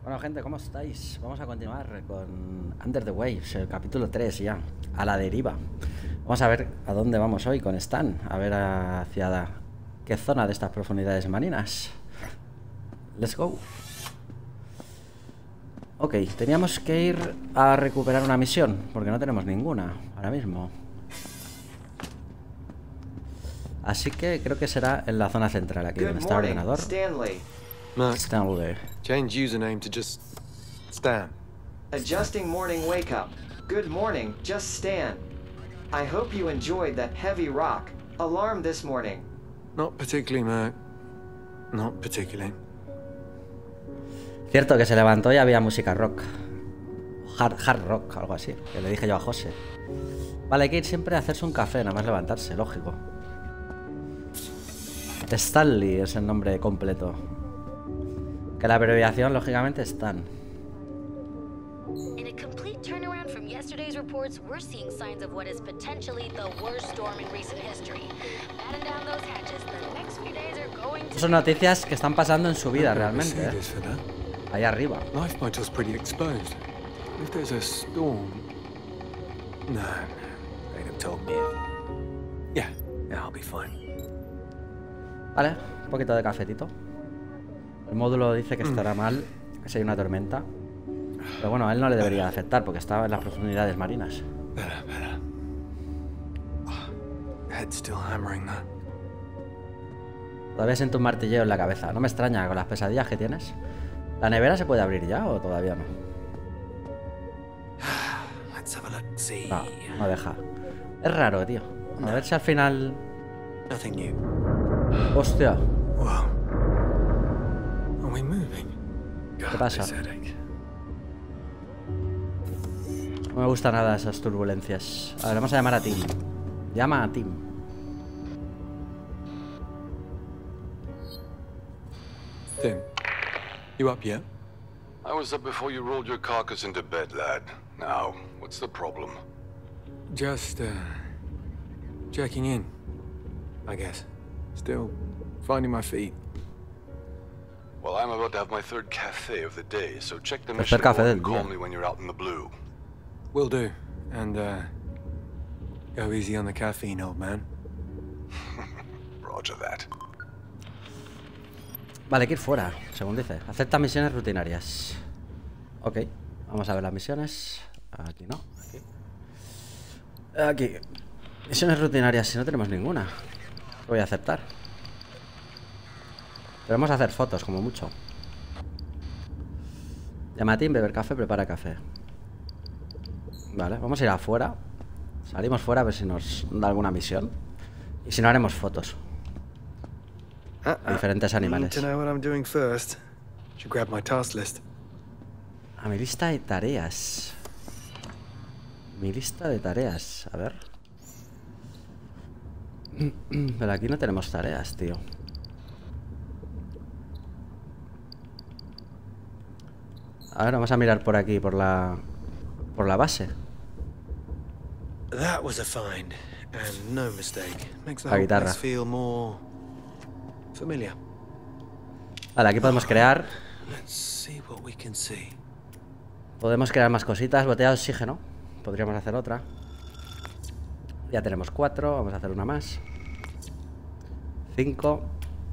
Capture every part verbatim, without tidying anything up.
Bueno, gente, ¿cómo estáis? Vamos a continuar con Under the Waves, el capítulo tres ya, a la deriva. Vamos a ver a dónde vamos hoy con Stan, a ver hacia qué zona de estas profundidades marinas. Let's go. Ok, teníamos que ir a recuperar una misión, porque no tenemos ninguna ahora mismo. Así que creo que será en la zona central, aquí donde está el ordenador. Stanley. No. Stanley. Change username to just Stan. Adjusting morning wake up. Good morning, just Stan. I hope you enjoyed that heavy rock alarm this morning. Not particularly, Merc. Not particularly. Cierto que se levantó y había música rock. Hard, hard rock, algo así. Que le dije yo a José. Vale, hay que ir siempre a hacerse un café, nada más levantarse, lógico. Stanley es el nombre completo. Que la abreviación, lógicamente, es Stan. In a complete turnaround from yesterday's reports, we're seeing signs of what is potentially the worst storm in recent history. Batten down those hatches. The next few days are going to. Son noticias que están pasando en su vida realmente, ¿eh? Ahí arriba. Life Motel's pretty exposed. If there's a storm. No, they'd have told me. Yeah, yeah, I'll be fine. Vale, un poquito de cafetito. El módulo dice que estará mal, que si hay una tormenta. Pero bueno, a él no le debería afectar porque estaba en las profundidades marinas. Better, better. Head's still hammering that. Todavía siento un martilleo en la cabeza. No me extraña con las pesadillas que tienes. ¿La nevera se puede abrir ya o todavía no? Let's have a look. See. No, no deja. Es raro, tío. A ver si al final... Nothing new. Hostia. Wow. Are we moving? ¿Qué pasa? This headache. No me gusta nada esas turbulencias. A ver, vamos a llamar a Tim. Llama a Tim. Tim, you up yet? I was up before you rolled your carcass into bed, lad. Now, what's the problem? Just, uh... checking in, I guess. Still finding my feet. Well, I'm about to have my third cafe of the day, so check the Tercer mission café board del and call día. me when you're out in the blue. Will do. And, uh... go easy on the caffeine, old man. Roger that. Vale, hay que ir fuera, según dice. Acepta misiones rutinarias. Ok, vamos a ver las misiones. Aquí no, aquí. Aquí. Misiones rutinarias, si no tenemos ninguna. Voy a aceptar. Debemos hacer fotos, como mucho. Llama a Tim, beber café, prepara café. Vale, vamos a ir afuera. Salimos fuera a ver si nos da alguna misión. Y si no, haremos fotos. Uh, A diferentes animales. To know what I'm doing first. Should grab my task list. A mi lista de tareas. Mi lista de tareas. A ver. Pero aquí no tenemos tareas, tío. A ver, vamos a mirar por aquí, por la... por la base. That was a find, and no mistake. Makes the La whole guitarra. place feel more familiar. Vale, aquí podemos crear. Let's see what we can see. Podemos crear más cositas. Botella de oxígeno. Podríamos hacer otra. Ya tenemos cuatro. Vamos a hacer una más. Cinco.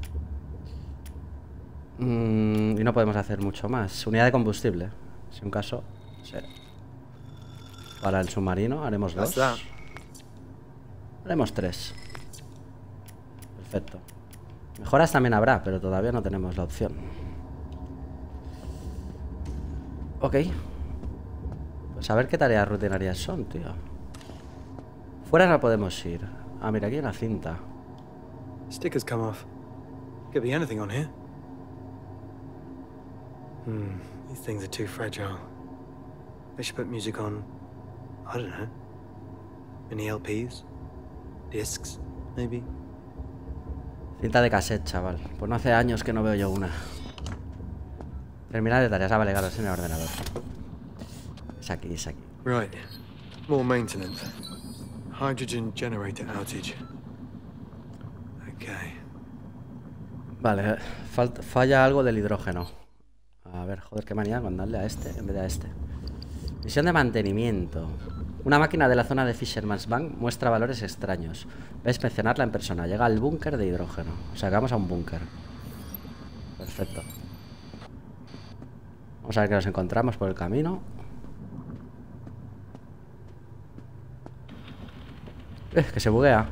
Mm, y no podemos hacer mucho más. Unidad de combustible. Si un caso. Sí. Para el submarino haremos dos. Haremos tres. Perfecto. Mejoras también habrá, pero todavía no tenemos la opción. Ok. Pues a ver qué tareas rutinarias son, tío. Fuera no podemos ir. Ah, mira, aquí hay una cinta. Stickers come off. Could be anything on here. Hmm, these things are too fragile. They should put music on, I don't know. Mini L Ps? Discs, maybe? Cinta de cassette, chaval. Pues no hace años que no veo yo una. Terminar de tareas. Ah, vale, claro, es en el ordenador. Es aquí, es aquí. Right. More maintenance. Hydrogen generator outage. Okay. Vale, falta, falla algo del hidrógeno. A ver, joder, qué manía con darle a este en vez de a este. Misión de mantenimiento. Una máquina de la zona de Fisherman's Bank muestra valores extraños. Voy a inspeccionarla en persona. Llega al búnker de hidrógeno. O sea, que vamos a un búnker. Perfecto. Vamos a ver qué nos encontramos por el camino. Eh, que se buguea.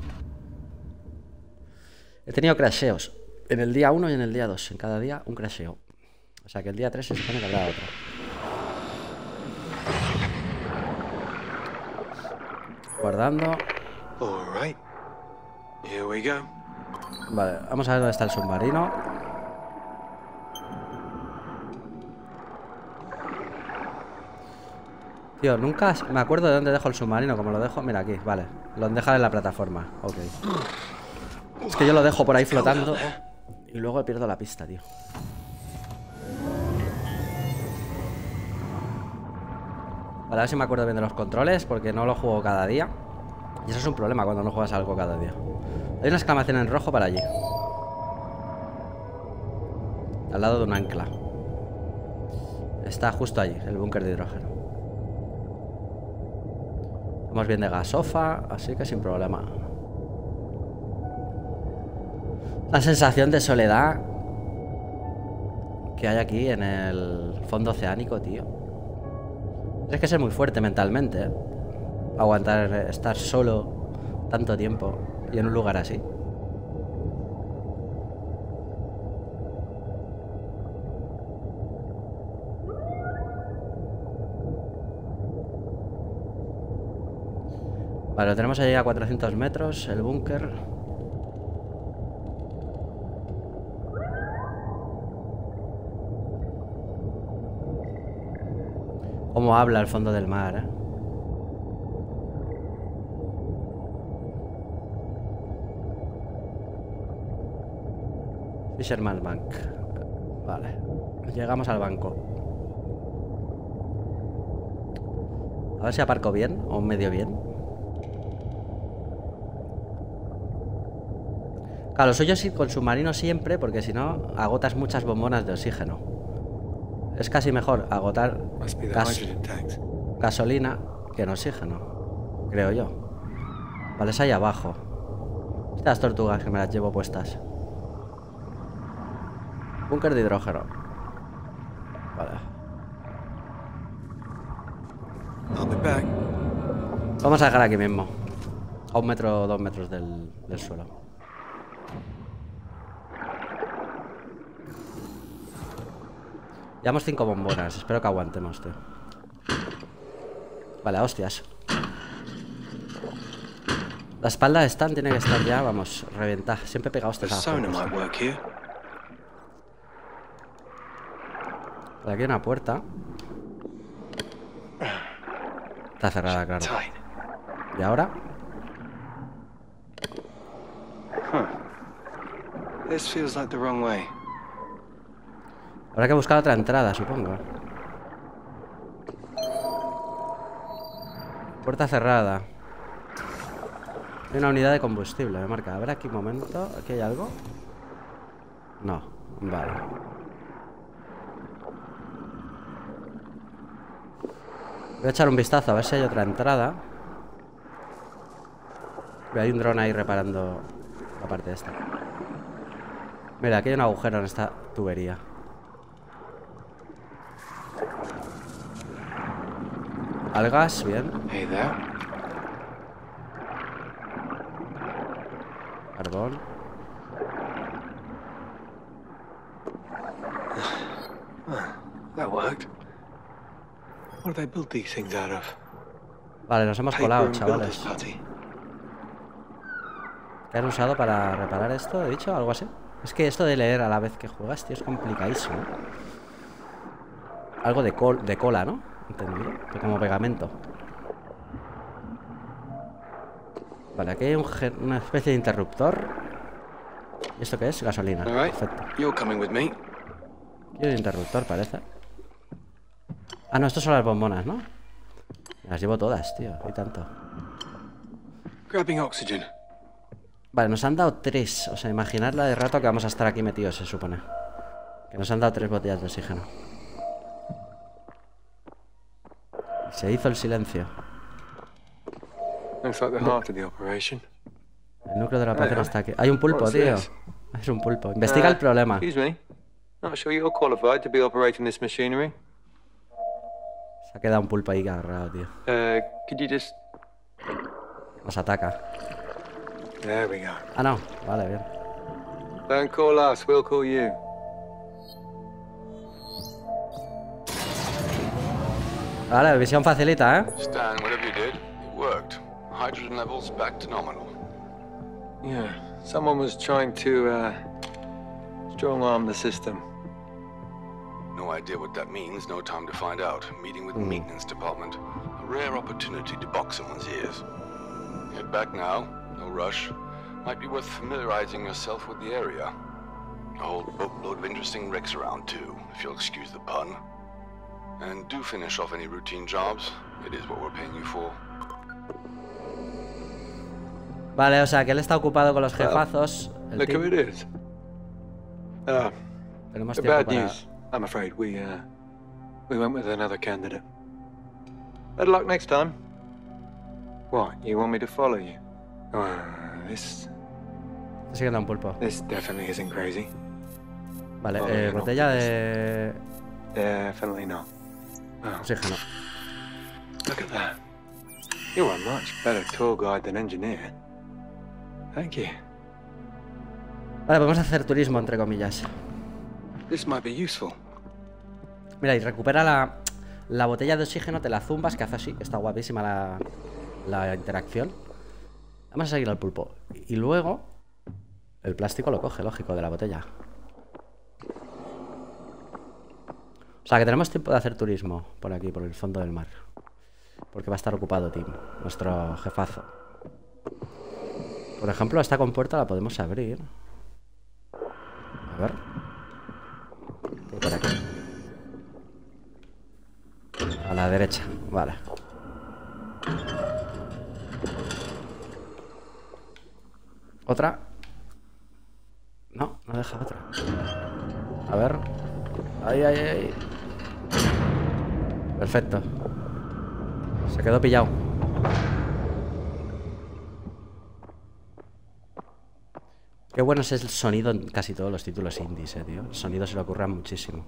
He tenido crasheos. En el día uno y en el día dos. En cada día un crasheo. O sea que el día tres se supone que habrá otro. Guardando. All right. Here we go. Vale, vamos a ver dónde está el submarino. Tío, nunca me acuerdo de dónde dejo el submarino. Como lo dejo, mira aquí, vale. Lo han dejado en la plataforma, ok. Es que yo lo dejo por ahí flotando y luego pierdo la pista, tío. Vale, a ver si me acuerdo bien de los controles, porque no lo juego cada día. Y eso es un problema cuando no juegas algo cada día. Hay una exclamación en rojo para allí. Al lado de un ancla. Está justo allí, el búnker de hidrógeno. Estamos bien de gasofa, así que sin problema. La sensación de soledad que hay aquí en el fondo oceánico, tío. Tienes que ser muy fuerte mentalmente, ¿eh? Aguantar estar solo tanto tiempo y en un lugar así. Vale, lo tenemos allí a cuatrocientos metros, el búnker. Cómo habla el fondo del mar, ¿eh? Fisherman's Bank. Vale. Llegamos al banco. A ver si aparco bien o medio bien. Claro, lo suyo es ir con submarino siempre, porque si no agotas muchas bombonas de oxígeno. Es casi mejor agotar gas gasolina que en oxígeno, creo yo. Vale, es ahí abajo. Estas tortugas que me las llevo puestas. Búnker de hidrógeno. Vale. Vamos a dejar aquí mismo. A un metro o dos metros del, del suelo. Llevamos cinco bombonas. Espero que aguantemos, tío. Vale, hostias. La espalda de Stan tiene que estar ya, vamos, reventar. Siempre pega hostias a la gente. Por aquí hay una puerta. Está cerrada, claro. ¿Y ahora? This feels like the wrong way. Habrá que buscar otra entrada, supongo. Puerta cerrada. Hay una unidad de combustible, me marca. A ver aquí un momento. ¿Aquí hay algo? No, vale. Voy a echar un vistazo a ver si hay otra entrada. Hay un dron ahí reparando la parte de esta. Mira, aquí hay un agujero en esta tubería. Algas, bien. Hey there. Carbón. That worked. What do they build these things out of? Vale, nos hemos colado, chavales. ¿Qué han usado para reparar esto? ¿He dicho algo así? Es que esto de leer a la vez que juegas, tío, es complicadísimo. Algo de, col de cola, ¿no? Entendido. Como pegamento. Vale, aquí hay un una especie de interruptor. ¿Y esto qué es? Gasolina. Perfecto. Aquí hay un interruptor, parece. Ah, no, estos son las bombonas, ¿no? Las llevo todas, tío. Y tanto. Grabbing oxygen. Vale, nos han dado tres. O sea, imaginar la de rato que vamos a estar aquí metidos, se supone. Que nos han dado tres botellas de oxígeno. Se hizo el silencio. Looks like the heart of the operation. El núcleo de la operación está aquí. Hay un pulpo, What's tío. this? Es un pulpo. Investiga Uh, el problema. Excuse me. Not sure you're qualified to be operating this machinery. Se ha quedado un pulpo ahí agarrado, tío. Uh, could you just... Nos ataca. There we go. Ah, no. Vale, bien. Don't call us, we'll call you. Vale, visión facilita, ¿eh? Stan, whatever you did, it worked. Hydrogen levels back to nominal. Yeah, someone was trying to, uh, strong-arm the system. No idea what that means, no time to find out. Meeting with the maintenance department. A rare opportunity to box someone's ears. Head back now, no rush. Might be worth familiarizing yourself with the area. A whole boatload of interesting wrecks around too, if you'll excuse the pun. And do finish off any routine jobs. It is what we're paying you for. Vale, o sea que él está ocupado con los jefazos. El Look tío- who it is. Uh, Tenemos the tiempo bad para... news. I'm afraid we, uh, we went with another candidate. Better luck next time. What, you want me to follow you? Uh, this, Está siguiendo a un pulpo. this definitely isn't crazy. Vale, Oh, eh, no, botella pues- de Definitely not. Oh, oxígeno. look at that. You're a much better tour guide than engineer. Thank you. Vale, podemos hacer turismo, entre comillas. This might be useful. Mira, y recupera la, la botella de oxígeno, te la zumbas, que hace así, que está guapísima la, la interacción. Vamos a seguir al pulpo. Y luego, el plástico lo coge, lógico, de la botella. O sea, que tenemos tiempo de hacer turismo por aquí, por el fondo del mar. Porque va a estar ocupado Tim, nuestro jefazo. Por ejemplo, esta compuerta la podemos abrir. A ver. ¿Qué hay por aquí? A la derecha, vale. ¿Otra? No, no deja otra. A ver. Ahí, ahí, ahí. Perfecto. Se quedó pillado. Qué bueno es el sonido en casi todos los títulos indies, eh, tío. El sonido se le ocurra muchísimo.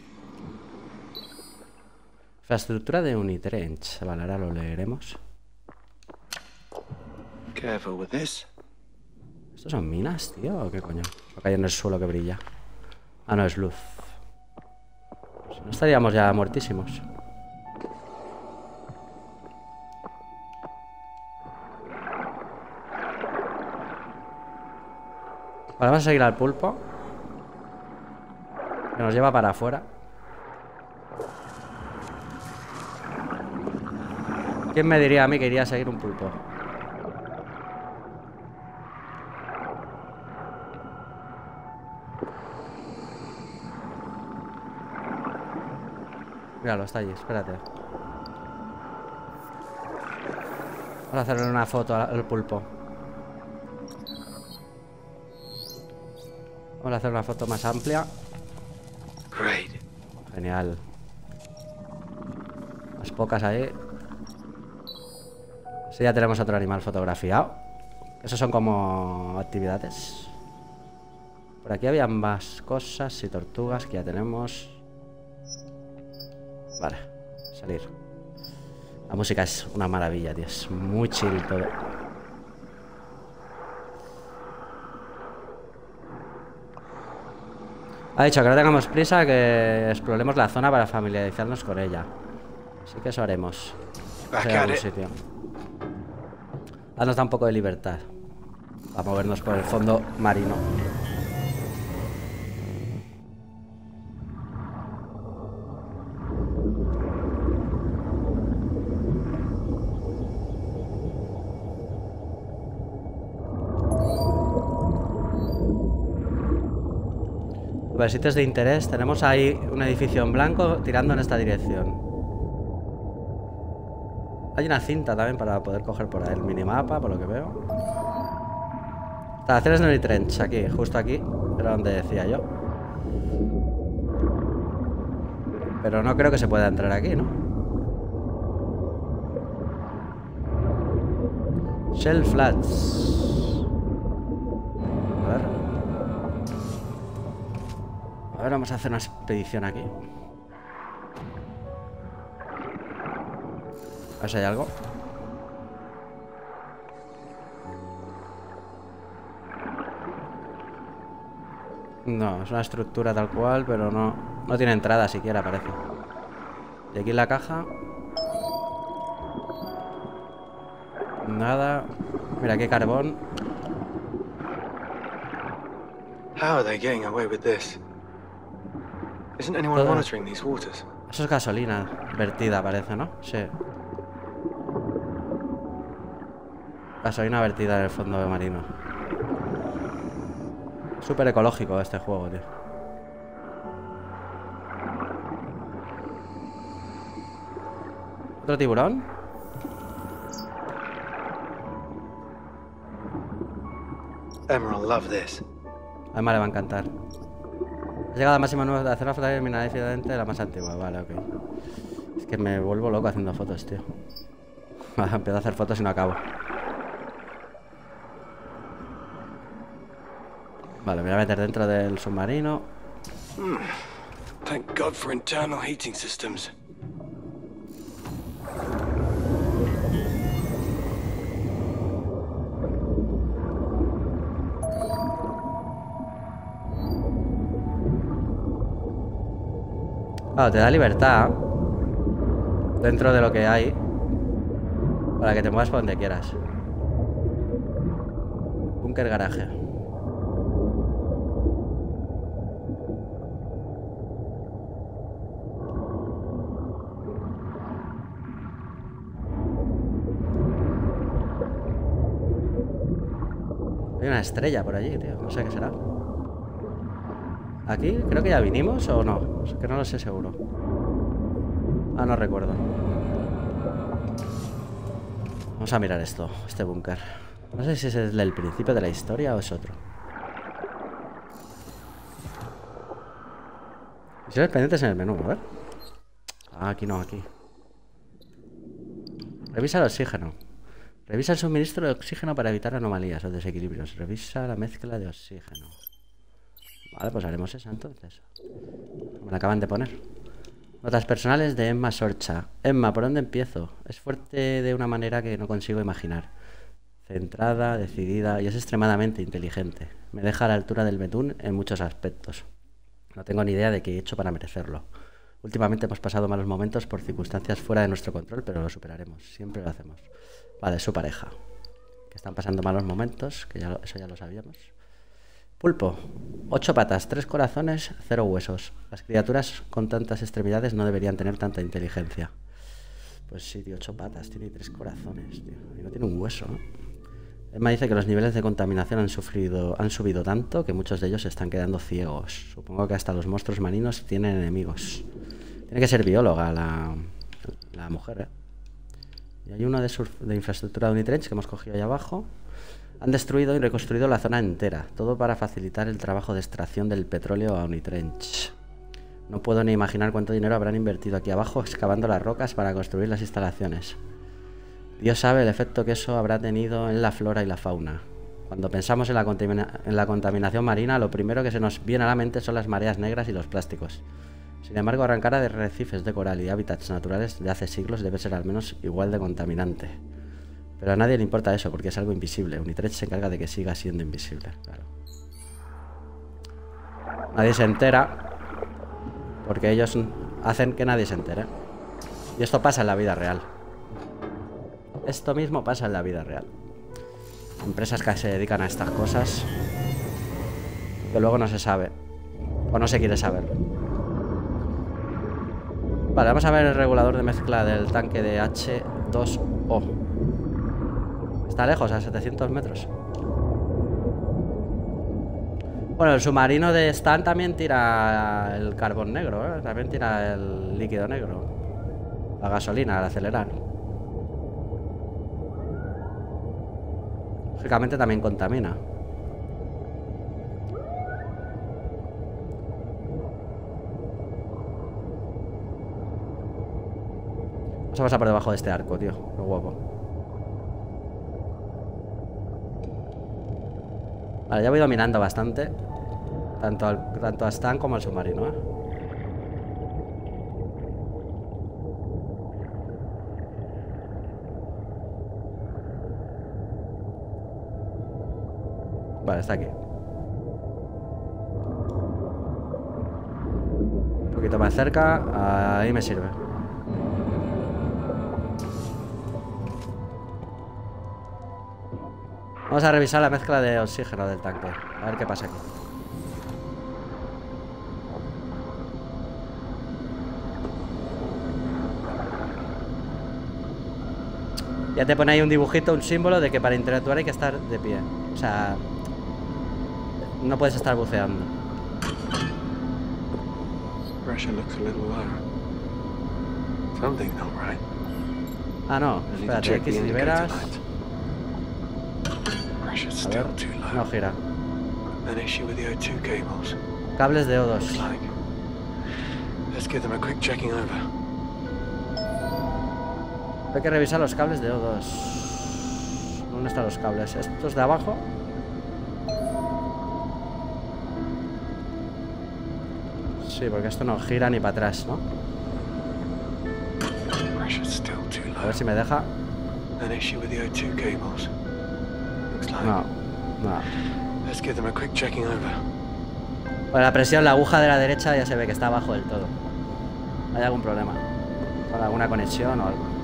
Infraestructura de Unitrench. Vale, ahora lo leeremos. Careful with this. ¿Estos son minas, tío? ¿O qué coño? Lo que hay en el suelo que brilla. Ah, no, es luz. Si no estaríamos ya muertísimos. Vale, vamos a seguir al pulpo. Que nos lleva para afuera. ¿Quién me diría a mí que iría a seguir un pulpo? Míralo, está allí, espérate. Vamos a hacerle una foto al pulpo. Vamos a hacer una foto más amplia. Great. Genial. Las pocas ahí. Sí, ya tenemos otro animal fotografiado. Esos son como actividades. Por aquí había más cosas y tortugas que ya tenemos. Vale, salir. La música es una maravilla, tío. Es muy chill todo. Ha dicho que no tengamos prisa, que exploremos la zona para familiarizarnos con ella. Así que eso haremos. Back Vamos a ir a at algún it. sitio. Ahora nos da un poco de libertad a movernos por el fondo marino. Ver, sitios de interés. Tenemos ahí un edificio en blanco tirando en esta dirección. Hay una cinta también para poder coger por ahí el minimapa, por lo que veo. Instalaciones de Unitrench, aquí, justo aquí. Era donde decía yo. Pero no creo que se pueda entrar aquí, ¿no? Shell Flats. A ver. A ver, vamos a hacer una expedición aquí. A ver si hay algo. No, es una estructura tal cual, pero no, no tiene entrada siquiera, parece. Y aquí en la caja. Nada. Mira, aquí carbón. How are they getting away with this? Isn't anyone Todo. monitoring these waters? Eso es gasolina vertida, parece, ¿no? Sí. Gasolina vertida en el fondo marino. Súper ecológico este juego, tío. ¿Otro tiburón? Emma will love this. A Emma le va a encantar. Ha llegado a la máxima nueva de hacer una fotografía minimamente de la más antigua. Vale, ok. Es que me vuelvo loco haciendo fotos, tío. Empiezo a hacer fotos y no acabo. Vale, me voy a meter dentro del submarino. Hmm. Thank God for internal heating systems. Claro, te da libertad dentro de lo que hay para que te muevas por donde quieras. Búnker garaje. Hay una estrella por allí, tío. No sé qué será. ¿Aquí? Creo que ya vinimos o no. Es que no lo sé seguro. Ah, no recuerdo. Vamos a mirar esto, este búnker. No sé si es el del principio de la historia o es otro. Misiones pendientes en el menú, a ver. Ah, aquí no, aquí. Revisa el oxígeno. Revisa el suministro de oxígeno para evitar anomalías o desequilibrios. Revisa la mezcla de oxígeno. Vale, pues haremos esa entonces. Me la acaban de poner. Notas personales de Emma Sorcha. Emma, ¿por dónde empiezo? Es fuerte de una manera que no consigo imaginar. Centrada, decidida y es extremadamente inteligente. Me deja a la altura del betún en muchos aspectos. No tengo ni idea de qué he hecho para merecerlo. Últimamente hemos pasado malos momentos por circunstancias fuera de nuestro control, pero lo superaremos. Siempre lo hacemos. Vale, su pareja. Que están pasando malos momentos, que ya lo, eso ya lo sabíamos. Pulpo. Ocho patas, tres corazones, cero huesos. Las criaturas con tantas extremidades no deberían tener tanta inteligencia. Pues sí, tío, ocho patas, tiene tres corazones, tío. Y no tiene un hueso, ¿no? Emma dice que los niveles de contaminación han sufrido, han subido tanto que muchos de ellos se están quedando ciegos. Supongo que hasta los monstruos marinos tienen enemigos. Tiene que ser bióloga la, la mujer, ¿eh? Y hay uno de, surf, de infraestructura de Unitrench que hemos cogido ahí abajo. Han destruido y reconstruido la zona entera, todo para facilitar el trabajo de extracción del petróleo a Unitrench. No puedo ni imaginar cuánto dinero habrán invertido aquí abajo excavando las rocas para construir las instalaciones. Dios sabe el efecto que eso habrá tenido en la flora y la fauna. Cuando pensamos en la, contamina- en la contaminación marina, lo primero que se nos viene a la mente son las mareas negras y los plásticos. Sin embargo, arrancar de arrecifes de coral y hábitats naturales de hace siglos debe ser al menos igual de contaminante. Pero a nadie le importa eso, porque es algo invisible. Unitrench se encarga de que siga siendo invisible, claro. Nadie se entera, porque ellos hacen que nadie se entere. Y esto pasa en la vida real. Esto mismo pasa en la vida real. Empresas que se dedican a estas cosas, que luego no se sabe, o no se quiere saber. Vale, vamos a ver el regulador de mezcla del tanque de H dos O. Está lejos, a setecientos metros. Bueno, el submarino de Stan también tira el carbón negro, ¿eh? También tira el líquido negro. La gasolina al acelerar. Lógicamente también contamina. Vamos a pasar por debajo de este arco, tío. Qué guapo. Vale, ya voy dominando bastante. Tanto, al, tanto a Stan como al submarino, ¿eh? Vale, está aquí. Un poquito más cerca. Ahí me sirve. Vamos a revisar la mezcla de oxígeno del tanque. A ver qué pasa aquí. Ya te pone ahí un dibujito, un símbolo de que para interactuar hay que estar de pie. O sea, no puedes estar buceando. Pressure looks a little low. Something's not right. Ah, no. I need to Espérate, check aquí the si indicator liberas... light. Pressure's A ver. still too low. No gira. An issue with the O two cables. Cables de O dos. Looks like. Let's give them a quick checking over. Hay que revisar los cables de O dos. ¿Dónde están los cables? ¿Estos de abajo? Sí, porque esto no gira ni para atrás, ¿no? Pressure's still too A low. ver si me deja. An issue with the O two cables. Looks like. No, no. Let's give them a quick checking over. Bueno, la presión, la aguja de la derecha ya se ve que está abajo del todo. ¿Hay algún problema? ¿Con alguna conexión o algo?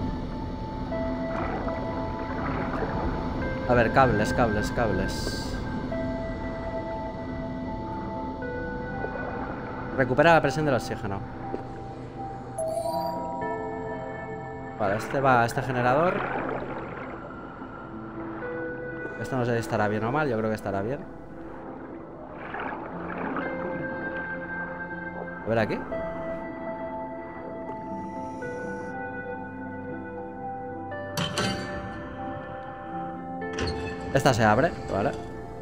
A ver, cables, cables, cables. Recupera la presión del oxígeno. Vale, este va a este generador. Esto no sé si estará bien o mal, yo creo que estará bien. A ver aquí. Esta se abre, vale.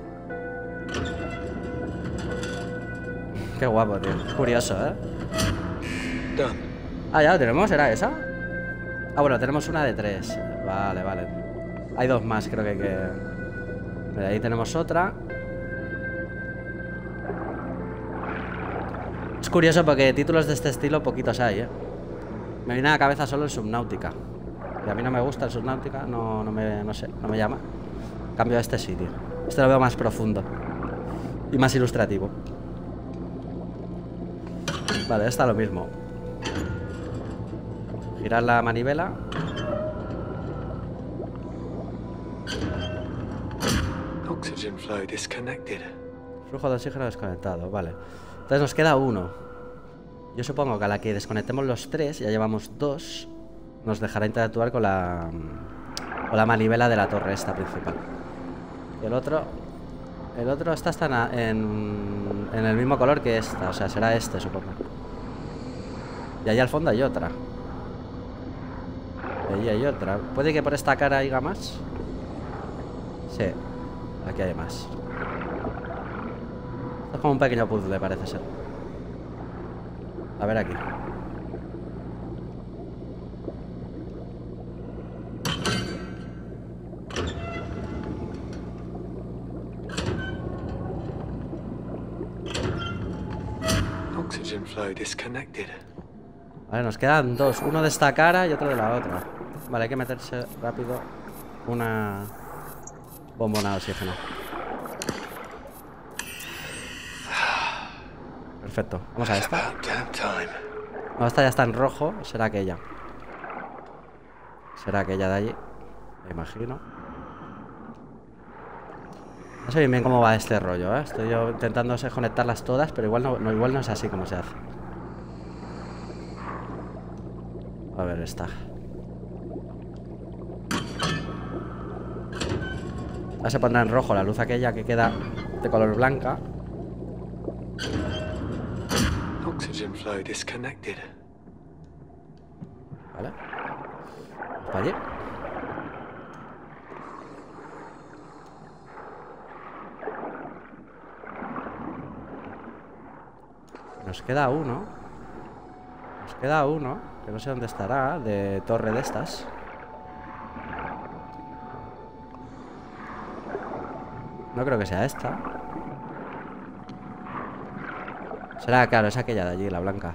Qué guapo, tío. Curioso, ¿eh? Done. Ah, ya lo tenemos, ¿era esa? Ah, bueno, tenemos una de tres. Vale, vale. Hay dos más, creo que hay que... Mira, ahí tenemos otra. Es curioso porque títulos de este estilo poquitos hay, ¿eh? Me viene a la cabeza solo el Subnautica. Y a mí no me gusta el Subnautica, no, no me... no sé, no me llama. Cambio a este sitio. Este lo veo más profundo. Y más ilustrativo. Vale, está lo mismo. Girar la manivela. Oxygen flow disconnected. Flujo de oxígeno desconectado, vale. Entonces nos queda uno. Yo supongo que a la que desconectemos los tres, ya llevamos dos, nos dejará interactuar con la con la manivela de la torre esta principal. Y el otro, el otro esta está en, en el mismo color que esta, o sea, será este, supongo. Y ahí al fondo hay otra. Y ahí hay otra. ¿Puede que por esta cara haya más? Sí, aquí hay más. Esto es como un pequeño puzzle, parece ser. A ver aquí. Oxygen flow disconnected. Vale, nos quedan dos. Uno de esta cara y otro de la otra. Vale, hay que meterse rápido una bombona de oxígeno. Perfecto. Vamos a esta. About damn time. No, esta ya está en rojo. Será aquella. Será aquella de allí. Me imagino. No sé bien, bien cómo va este rollo, ¿eh? Estoy yo intentando conectarlas todas, pero igual no, no, igual no es así como se hace. A ver, esta. Ahora se pondrá en rojo la luz aquella que queda de color blanca. Oxygen flow disconnected. Vale. Para allí. Nos queda uno. Nos queda uno. que no sé dónde estará, de torre de estas. No creo que sea esta. Será, claro, es aquella de allí, la blanca.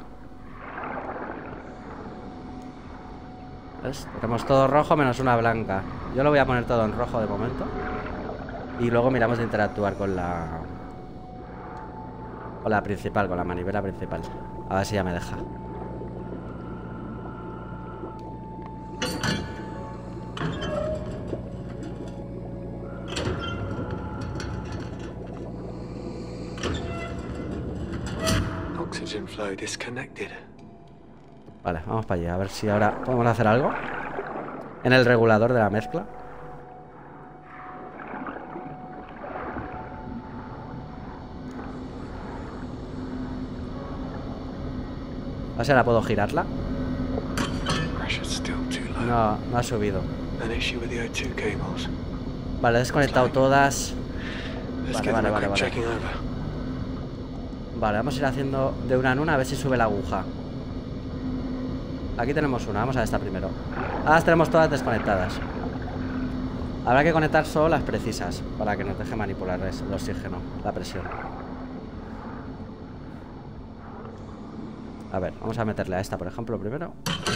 ¿Ves? Tenemos todo rojo menos una blanca. Yo lo voy a poner todo en rojo de momento. Y luego miramos de interactuar con la... Con la principal, con la manivela principal. A ver si ya me deja. Oxygen flow disconnected. Vale, vamos para allí, a ver si ahora podemos hacer algo en el regulador de la mezcla. A ver si ahora puedo girarla. Pressure's still too low. No, no ha subido. An issue with the O two cables. Vale, he desconectado todas. Let's Vale, get vale, them a vale, quick vale. checking over. Vale, vamos a ir haciendo de una en una a ver si sube la aguja. Aquí tenemos una, vamos a esta primero. Ahora las tenemos todas desconectadas. Habrá que conectar solo las precisas para que nos deje manipular el oxígeno, la presión. A ver, vamos a meterle a esta, por ejemplo, primero.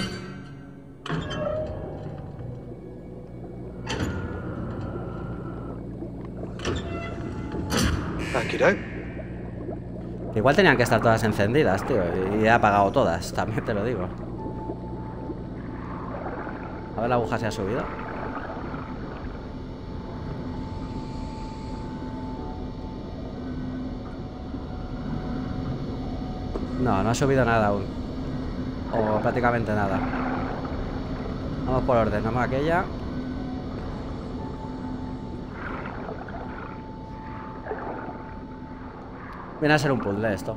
Okey-doke. Igual tenían que estar todas encendidas, tío. Y he apagado todas, también te lo digo. A ver, la aguja se ha subido. No, no ha subido nada aún. O prácticamente nada. Vamos por orden, vamos a aquella. Viene a ser un puzzle esto.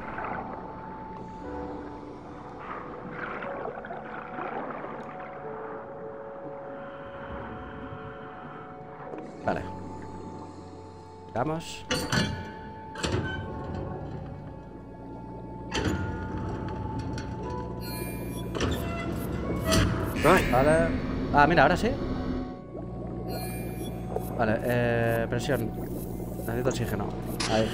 Vale. Vamos. Right. Vale. Ah, mira, ahora sí. Vale, eh, presión. Necesito oxígeno. Ahí.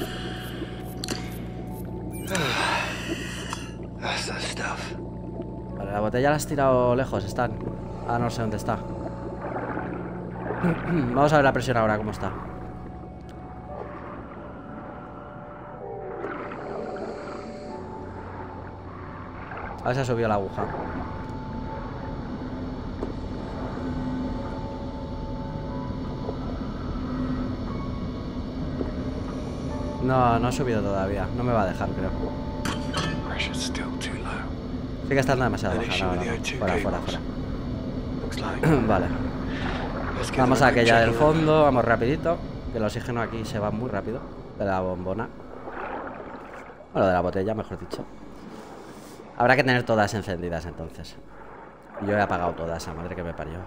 That's the stuff. Vale, la botella la has tirado lejos, están. Ah, no sé dónde está. Vamos a ver la presión ahora, cómo está. A ver si ha subido la aguja. No, no ha subido todavía. No me va a dejar, creo. Pressure's still too low. Sigue estando demasiado An baja. issue No, with no, the O no. two Fuera, fuera, cables. fuera. Looks like. Vale. Let's get Vamos them a a quick aquella del checking over. fondo. Vamos rapidito. Que el oxígeno aquí se va muy rápido. De la bombona. Bueno, de la botella, mejor dicho. Habrá que tener todas encendidas entonces. Yo he apagado todas, a madre que me parió.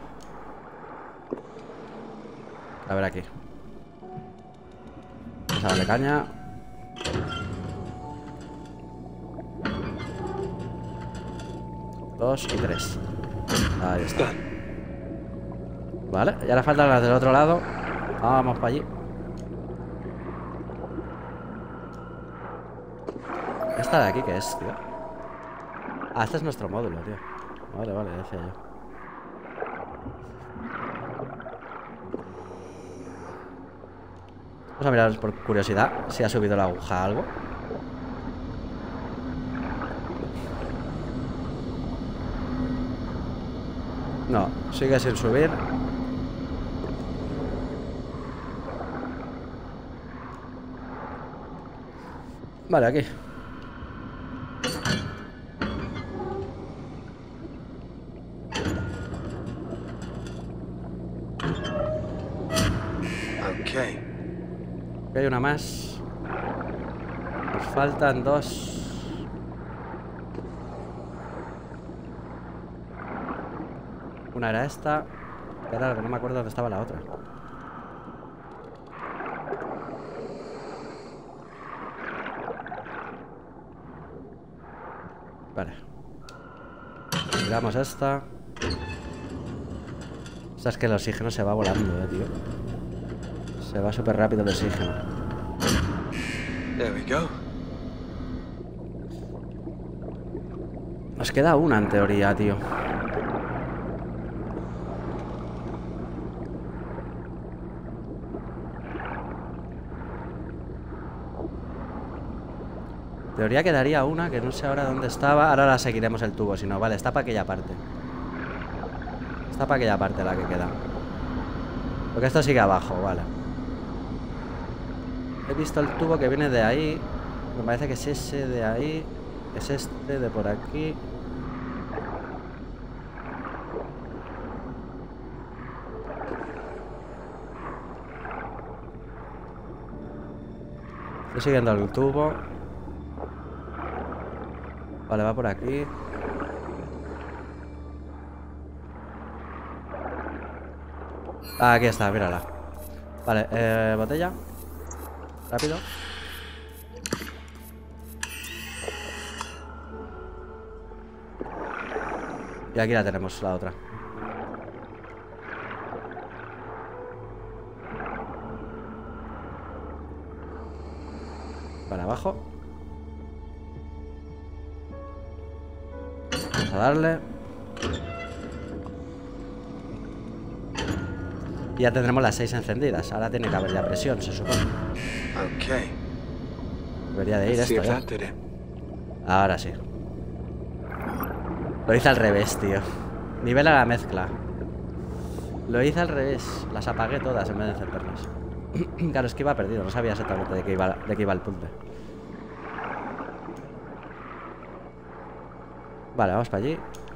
A ver aquí. Vamos a darle caña. Dos y tres. Ahí está. Vale, y ahora faltan las del otro lado. Vamos para allí. Esta de aquí, ¿qué es, tío? Ah, este es nuestro módulo, tío. Vale, vale, decía yo. Vamos a mirar por curiosidad si ha subido la aguja a algo. No, sigue sin subir. Vale, aquí. Okay. Aquí hay una más. Nos faltan dos. Una era esta. Era que no me acuerdo dónde estaba la otra. Vale. Tiramos esta. O sea, es que el oxígeno se va volando, eh, tío. Se va súper rápido el oxígeno. There we go. Nos queda una en teoría, tío. En teoría quedaría una que no sé ahora dónde estaba. Ahora la seguiremos el tubo, si no, vale, está para aquella parte. Está para aquella parte la que queda. Porque esto sigue abajo, vale. He visto el tubo que viene de ahí. Me parece que es ese de ahí. Es este de por aquí. Estoy siguiendo el tubo. Vale, va por aquí. Ah, aquí está, mírala. Vale, eh, botella. Rápido. Y aquí la tenemos, la otra. Para abajo. Vamos a darle. Y ya tendremos las seis encendidas. Ahora tiene que haber ya presión, se supone. Okay. Debería de ir Let's see esto if ya. that did it. Ahora sí. Lo hice al revés, tío. Nivela la mezcla. Lo hice al revés. Las apagué todas en vez de encenderlas. Claro, es que iba perdido. No sabía exactamente de qué iba, de qué iba el puzzle. Vale, vamos para allí.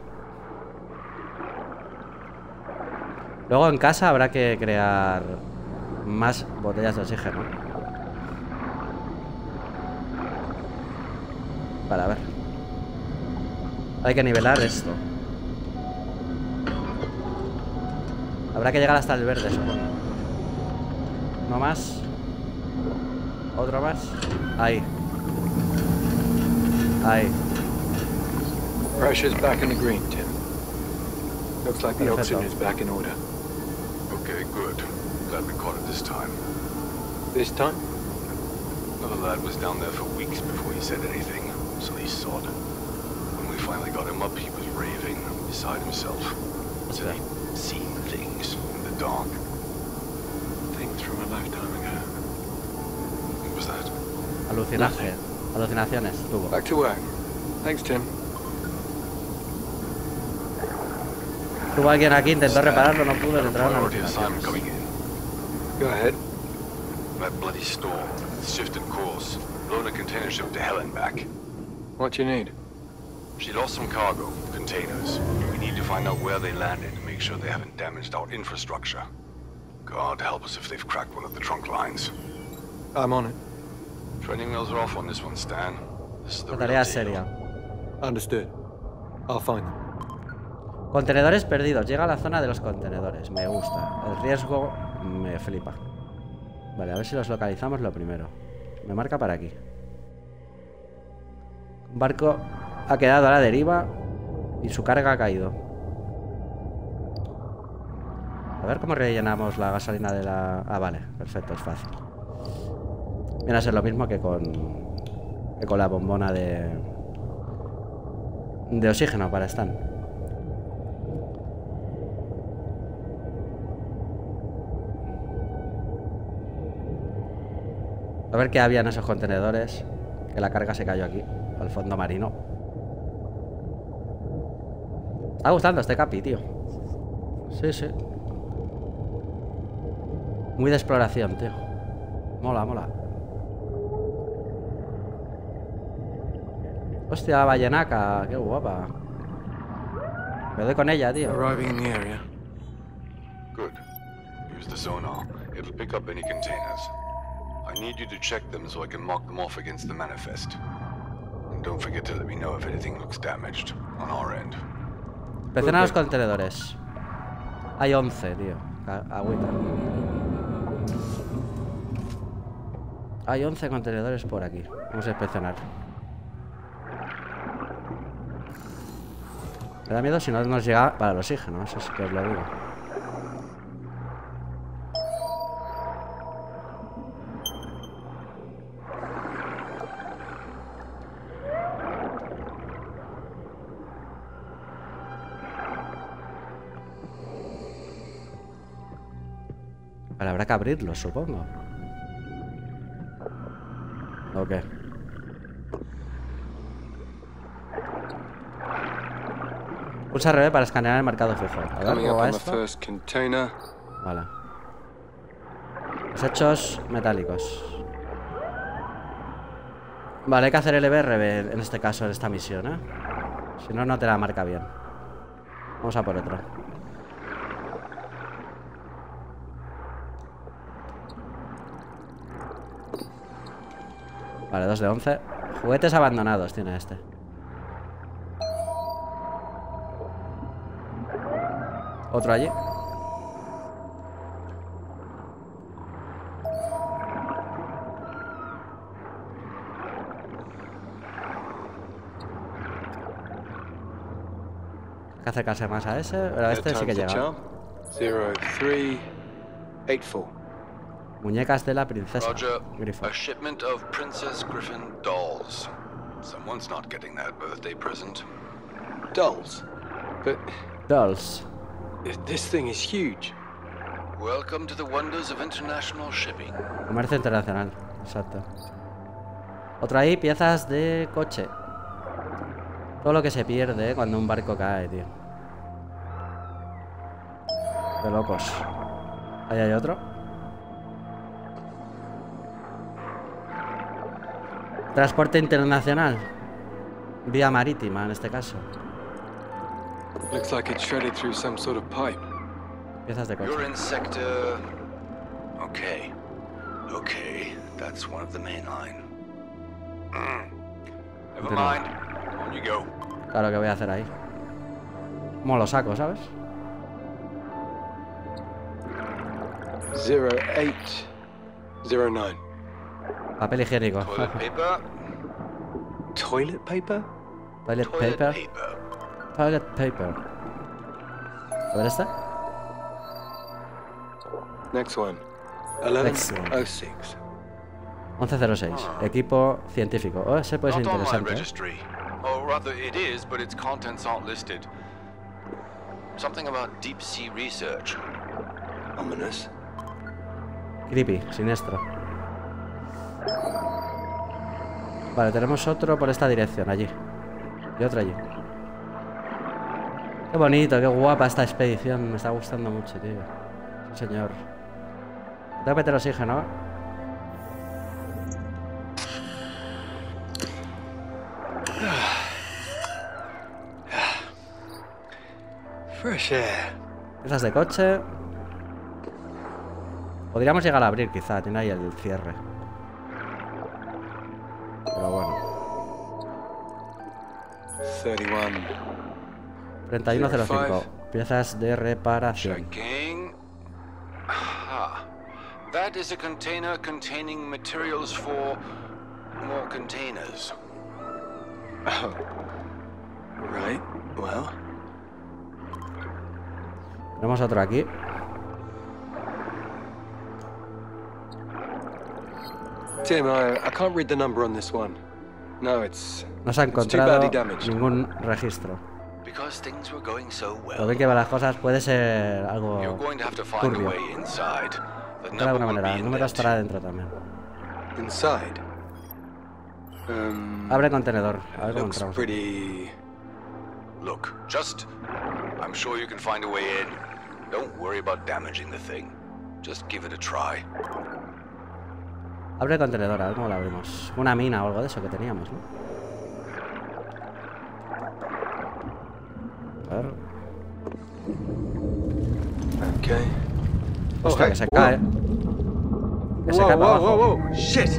Luego en casa habrá que crear más botellas de oxígeno. Vale, a ver. Hay que nivelar esto. Habrá que llegar hasta el verde, supongo. No más. Otro más. Ahí. Ahí. Pressure's back in the green, Tim. Looks like the Perfecto. oxygen is back in order. Okay, good. Glad we caught it this time. This time? Another lad was down there for weeks before he said anything, so he sod. When we finally got him up, he was raving, beside himself. Said he'd seen things in the dark. Things from a lifetime ago. What was that? Alucinaje. Alucinaciones, tuvo. Back to work. Thanks, Tim. Tuvo alguien aquí, intentó repararlo, no pudo, le entraron Priority assignment alucinaciones. coming in. Go ahead. That bloody storm. It's shifted course. Blown a container ship to hell and back. What you need? She lost some cargo, containers. We need to find out where they landed and make sure they haven't damaged our infrastructure. God help us if they've cracked one of the trunk lines. I'm on it. Training wheels are off on this one, Stan. This is the La real tarea es deal. seria. Understood. I'll find them. Contenedores perdidos. Llega a la zona de los contenedores. Me gusta. El riesgo me flipa. Vale, a ver si los localizamos lo primero. Me marca para aquí. Un barco ha quedado a la deriva y su carga ha caído. A ver cómo rellenamos la gasolina de la... Ah, vale. Perfecto, es fácil. Viene a ser lo mismo que con... que con la bombona de... de oxígeno para Stan. A ver qué había en esos contenedores. Que la carga se cayó aquí, al fondo marino. Me está gustando este capi, tío. Sí, sí. Muy de exploración, tío. Mola, mola. Hostia, la ballenaca. Qué guapa. Me doy con ella, tío. Arriving in the area. Good. Use the sonar. It'll pick up any containers. I need you to check them so I can mark them off against the manifest. And don't forget to let me know if anything looks damaged on our end. Inspecciona los contenedores. Hay once, tío. A- Agüita. Hay once contenedores por aquí. Vamos a inspeccionar. Me da miedo si no nos llega para el oxígeno, eso sí que os lo digo. Vale, habrá que abrirlo, supongo. ¿O qué? Pulsa R B para escanear el marcado fijo. A ver cómo va esto. Vale. Desechos metálicos. Vale, hay que hacer el R B en este caso, en esta misión, ¿eh? Si no, no te la marca bien. Vamos a por otro. Vale, dos de once. Juguetes abandonados tiene este. Otro allí. Hay que acercarse más a ese, pero a este sí que llega. cero tres ocho cuatro. Muñecas de la princesa Roger, Griffin. a shipment of Princess Griffin dolls. Someone's not getting that birthday present. Dolls? But Dolls. this thing is huge. Welcome to the wonders of international shipping. Comercio internacional, exacto. Otro ahí, piezas de coche. Todo lo que se pierde cuando un barco cae, tío. De locos. Ahí hay otro. Transporte internacional. Vía marítima, en este caso. Looks like it's shredded through some sort of pipe. Piezas de coche. You're in sector... Okay. Okay, that's one of the main line. Mm. Never Continúa. mind. On you go. Claro, que voy a hacer ahí. ¿Cómo lo saco, sabes? zero eight zero nine. Papel higiénico. Toilet paper. Toilet paper? Toilet Toilet paper. paper. Toilet paper. A ver este. Next one. eleven Next one. oh six. once cero seis. Equipo científico. Oh, ese puede ser Not on my interesante, ¿eh? registry. Or rather, it is, but its contents aren't listed. Something about deep sea research. Ominous. Creepy, siniestro. Vale, tenemos otro por esta dirección, allí. Y otro allí. Qué bonito, qué guapa esta expedición. Me está gustando mucho, tío. Sí, señor. Tengo que meter oxígeno. Fresh air. Piezas de coche. Podríamos llegar a abrir, quizá. Tiene ahí el cierre. Pero bueno. thirty-one. treinta y uno cero cinco. Piezas de reparación. Checking. Aha. That is a container containing materials for more containers. Oh. Right. Well. Tenemos otro aquí. Tim, I, I can't read the number on this one. No, it's. No se ha it's too encontrado badly damaged. ningún registro. Because things were going so Lo well. bien que va las cosas puede ser algo You're going to have to find a turbio. way inside. The De alguna number will manera. be El in número there estará too. dentro también. Inside. Um. Abre contenedor. A ver cómo Looks entramos. pretty. Look, just... I'm sure you can find a way in. Don't worry about damaging the thing. Just give it a try. Abre contenedor, a ver cómo lo abrimos. Una mina o algo de eso que teníamos, ¿no? A ver. Okay. Hostia, hey, que se whoa. cae. Que se Whoa, cae para whoa, abajo. whoa, whoa! Shit!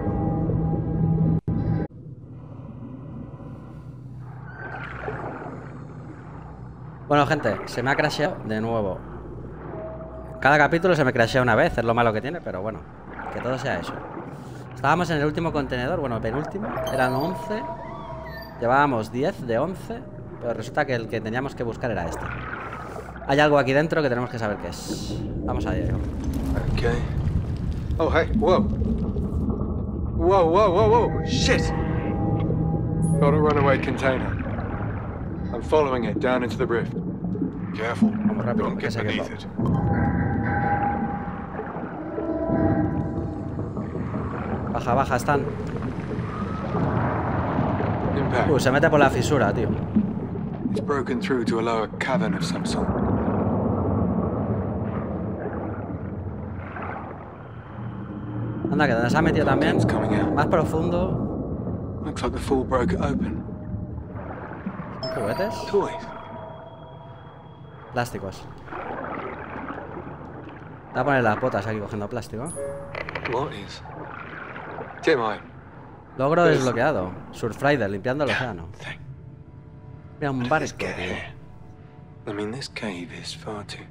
Bueno, gente, se me ha crasheado de nuevo. Cada capítulo se me crashea una vez, es lo malo que tiene, pero bueno, que todo sea eso. Estábamos en el último contenedor, bueno, penúltimo. Eran once. Llevábamos diez de once. Pero resulta que el que teníamos que buscar era este. Hay algo aquí dentro que tenemos que saber qué es. Vamos a ello. Okay. Oh, hey, whoa. Whoa, whoa, whoa, whoa. Shit! Got a runaway container. I'm following it down into the rift. Careful. Vamos rápido, Don't que get sé que beneath va. it. Baja, baja, están. Impact. Uh, se mete por la fisura, tío. It's broken through to a lower cavern of some sort. Anda, que donde se ha metido también. Contents coming out. Más profundo. Looks like the fool broke it open. Juguetes. Toys. Plásticos. Voy a poner las botas aquí cogiendo plástico. What is? Tim, I. Logro Pues- desbloqueado. Surfrider, limpiando el océano. Thing. Mira, un How did barco, this get tío. here? I mean, this cave is far too.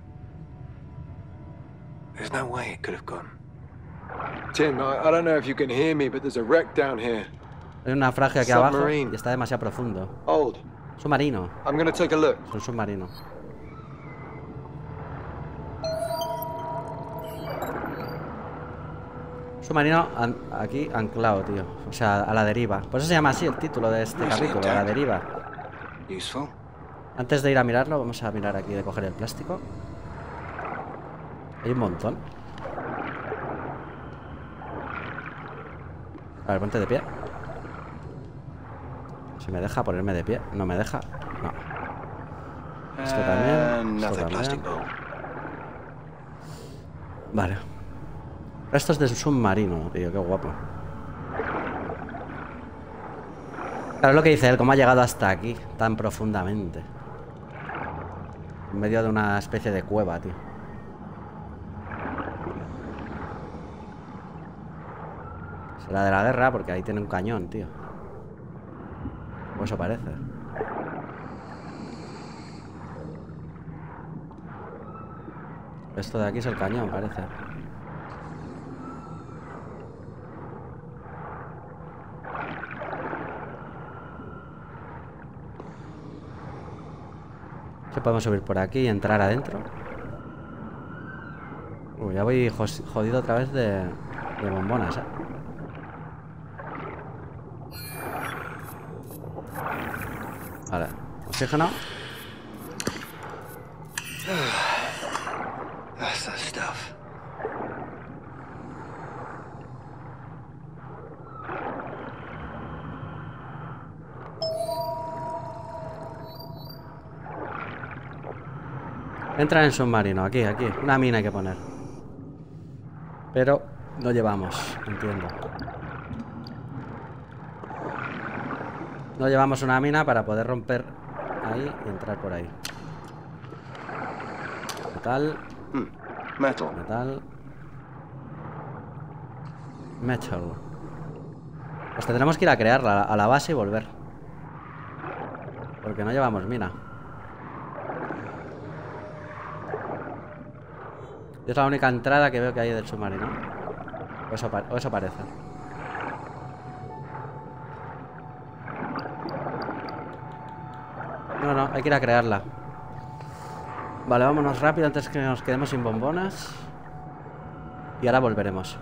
There's no way it could have gone. Tim, I, I don't know if you can hear me, but there's a wreck down here. Hay un naufragio aquí abajo Submarine. y está demasiado profundo. Old. Submarino. I'm gonna take a look. Es un submarino. Submarino an- aquí anclado, tío. O sea, a la deriva. Por eso se llama así el título de este capítulo, a la deriva. Useful. Antes de ir a mirarlo, vamos a mirar aquí de coger el plástico. Hay un montón. A ver, ponte de pie. Si me deja ponerme de pie. No me deja. No. Esto también. And Esto another también. plastic bowl. Vale. Restos de submarino, tío, qué guapo. Claro, es lo que dice él, cómo ha llegado hasta aquí, tan profundamente. En medio de una especie de cueva, tío. Será de la guerra, porque ahí tiene un cañón, tío. O eso parece. Esto de aquí es el cañón, parece. ¿Qué podemos subir por aquí y entrar adentro? Uy, ya voy jos- jodido otra vez de, de bombonas, ¿eh? Vale, oxígeno. That's the stuff. Entra en el submarino, aquí, aquí. Una mina hay que poner. Pero no llevamos, entiendo. No llevamos una mina para poder romper ahí y entrar por ahí. Metal, Hmm. Metal. metal. Metal. Pues tendremos que ir a crearla a la base y volver. Porque no llevamos mina. Es la única entrada que veo que hay del submarino. O eso, pa- o eso parece. No, no, hay que ir a crearla. Vale, vámonos rápido antes que nos quedemos sin bombonas. Y ahora volveremos.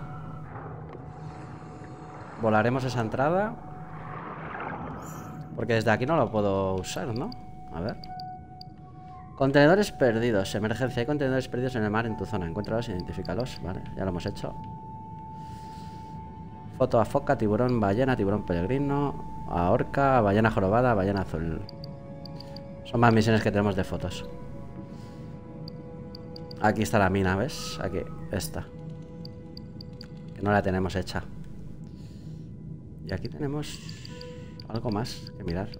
Volaremos esa entrada. Porque desde aquí no lo puedo usar, ¿no? A ver. Contenedores perdidos. Emergencia. Hay contenedores perdidos en el mar en tu zona. Encuéntralos e identifícalos. Vale, ya lo hemos hecho. Foto a foca, tiburón, ballena, tiburón peregrino, a orca, ballena jorobada, ballena azul. Son más misiones que tenemos de fotos. Aquí está la mina, ¿ves? Aquí, esta. Que no la tenemos hecha. Y aquí tenemos algo más que mirar.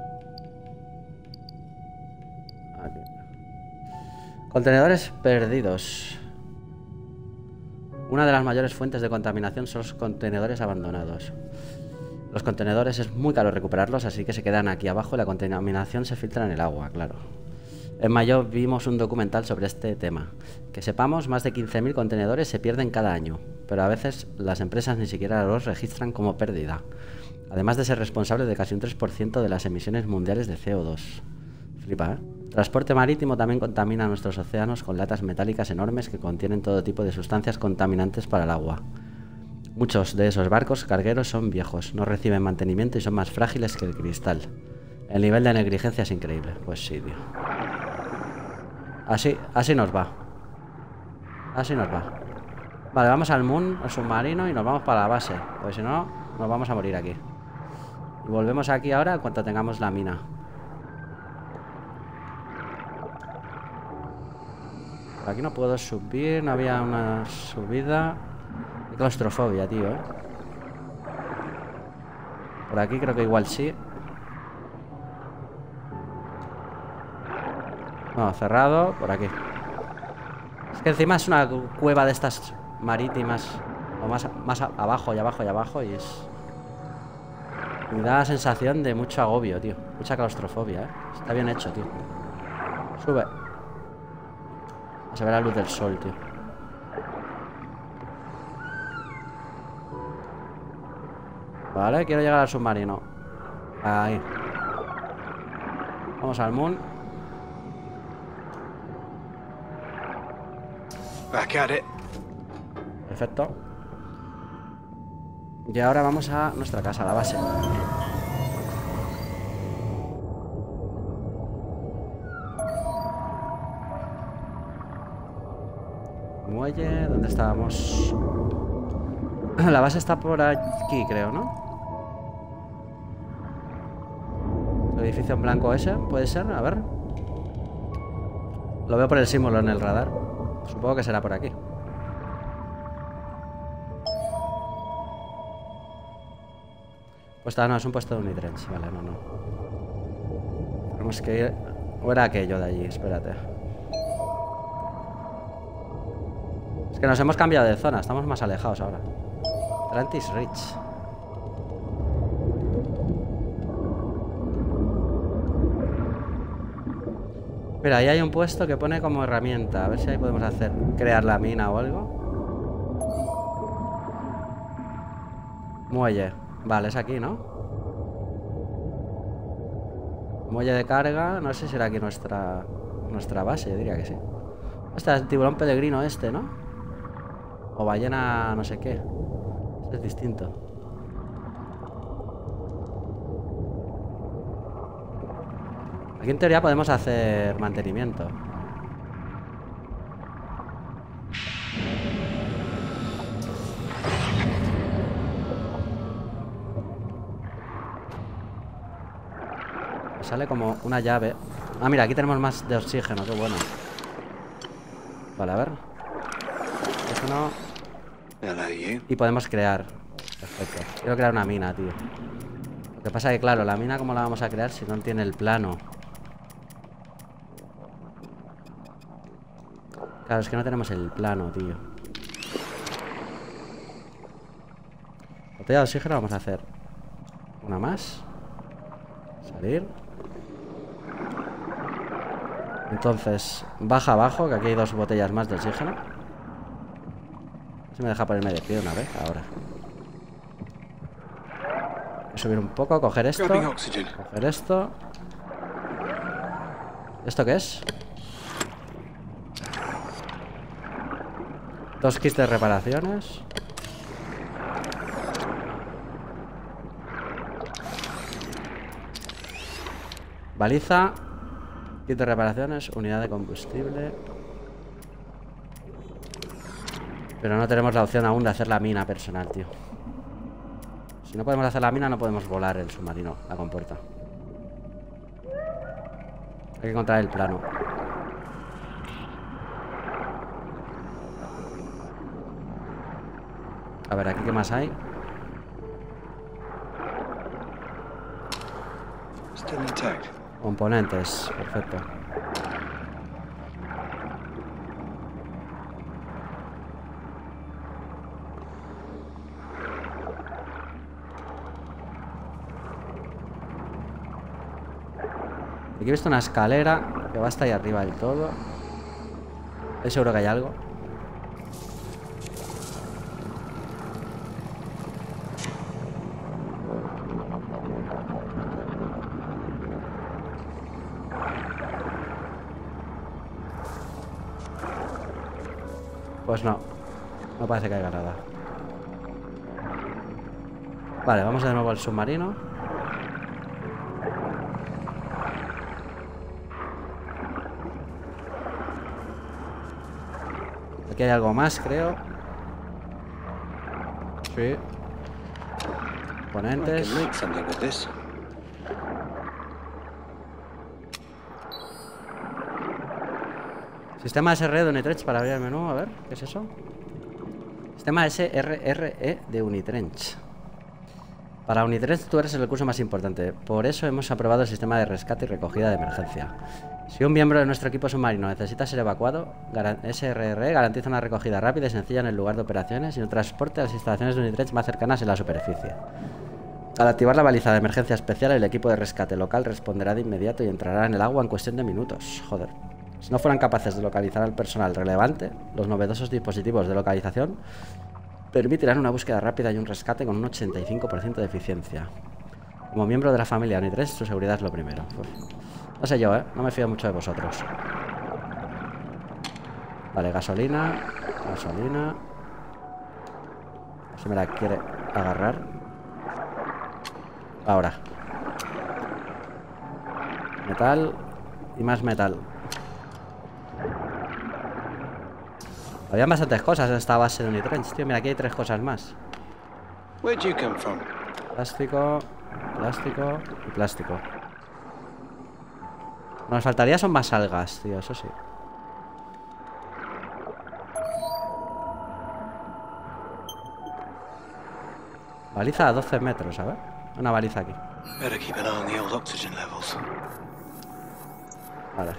Aquí. Contenedores perdidos. Una de las mayores fuentes de contaminación son los contenedores abandonados. Los contenedores es muy caro recuperarlos, así que se quedan aquí abajo y la contaminación se filtra en el agua, claro. En mayo vimos un documental sobre este tema. Que sepamos, más de quince mil contenedores se pierden cada año, pero a veces las empresas ni siquiera los registran como pérdida. Además de ser responsables de casi un tres por ciento de las emisiones mundiales de C O dos. Flipa, ¿eh? Transporte marítimo también contamina nuestros océanos con latas metálicas enormes que contienen todo tipo de sustancias contaminantes para el agua. Muchos de esos barcos cargueros son viejos, no reciben mantenimiento y son más frágiles que el cristal. El nivel de negligencia es increíble. Pues sí, tío. Así, así nos va. Así nos va. Vale, vamos al Moon, al submarino, y nos vamos para la base. Porque si no, nos vamos a morir aquí. Y volvemos aquí ahora en cuanto tengamos la mina. Por aquí no puedo subir, no había una subida. Qué claustrofobia, tío, ¿eh? Por aquí creo que igual sí. No, cerrado, por aquí. Es que encima es una cueva de estas marítimas. O más, más abajo y abajo y abajo. Y es... me da la sensación de mucho agobio, tío. Mucha claustrofobia, ¿eh? Está bien hecho, tío. Sube. Se ve la luz del sol, tío. Vale, quiero llegar al submarino. Ahí. Vamos al Moon. Back at it. Perfecto. Y ahora vamos a nuestra casa, a la base. Muelle, ¿dónde estábamos? La base está por aquí, creo, ¿no? El edificio en blanco ese, puede ser, a ver. Lo veo por el símbolo en el radar. Supongo que será por aquí. Pues no, es un puesto de Unitrends. Vale, no, no. Tenemos que ir... o era aquello de allí, espérate. Es que nos hemos cambiado de zona, estamos más alejados ahora. Atlantis Ridge. Mira, ahí hay un puesto que pone como herramienta. A ver si ahí podemos hacer, crear la mina o algo. Muelle. Vale, es aquí, ¿no? Muelle de carga. No sé si será aquí nuestra nuestra base, yo diría que sí. Este es el tiburón peregrino este, ¿no? O ballena no sé qué. Este es distinto. Aquí en teoría podemos hacer mantenimiento. Sale como una llave. Ah, mira, aquí tenemos más de oxígeno, qué bueno. Vale, a ver. Oxígeno. Y podemos crear. Perfecto. Quiero crear una mina, tío. Lo que pasa es que, claro, la mina, ¿cómo la vamos a crear si no tiene el plano? Claro, es que no tenemos el plano, tío. Botella de oxígeno vamos a hacer una más. Salir. Entonces, baja abajo, que aquí hay dos botellas más de oxígeno. A ver si me deja ponerme de pie una vez, ahora. Voy a subir un poco, coger esto. Coger esto. ¿Esto qué es? Dos kits de reparaciones. Baliza. Kit de reparaciones. Unidad de combustible. Pero no tenemos la opción aún de hacer la mina personal, tío. Si no podemos hacer la mina, no podemos volar el submarino, la compuerta. Hay que encontrar el plano. A ver, aquí qué más hay. Componentes, perfecto. Aquí he visto una escalera que va hasta ahí arriba del todo. Estoy seguro que hay algo. Pues no. No parece que haya nada. Vale, vamos de nuevo al submarino. Aquí hay algo más, creo. Sí. Componentes. I can make something with this. Sistema S R E de Unitrench para abrir el menú. A ver, ¿qué es eso? Sistema S R R E de Unitrench. Para Unitrench tú eres el recurso más importante. Por eso hemos aprobado el sistema de rescate y recogida de emergencia. Si un miembro de nuestro equipo submarino necesita ser evacuado, S R R E garantiza una recogida rápida y sencilla en el lugar de operaciones y un transporte a las instalaciones de Unitrench más cercanas en la superficie. Al activar la baliza de emergencia especial, el equipo de rescate local responderá de inmediato y entrará en el agua en cuestión de minutos. Joder. Si no fueran capaces de localizar al personal relevante, los novedosos dispositivos de localización permitirán una búsqueda rápida y un rescate con un ochenta y cinco por ciento de eficiencia. Como miembro de la familia Unitrench, su seguridad es lo primero. Uf. No sé yo, ¿eh? No me fío mucho de vosotros. Vale, gasolina. Gasolina. Si me la quiere agarrar. Ahora. Metal. Y más metal. Habían bastantes cosas en esta base de Unitrench, tío. Mira, aquí hay tres cosas más. Where'd you come from? Plástico, plástico y plástico. Nos faltaría son más algas, tío, eso sí. Baliza a doce metros, a ver. Una baliza aquí. Better keep an eye on the old oxygen levels. Vale.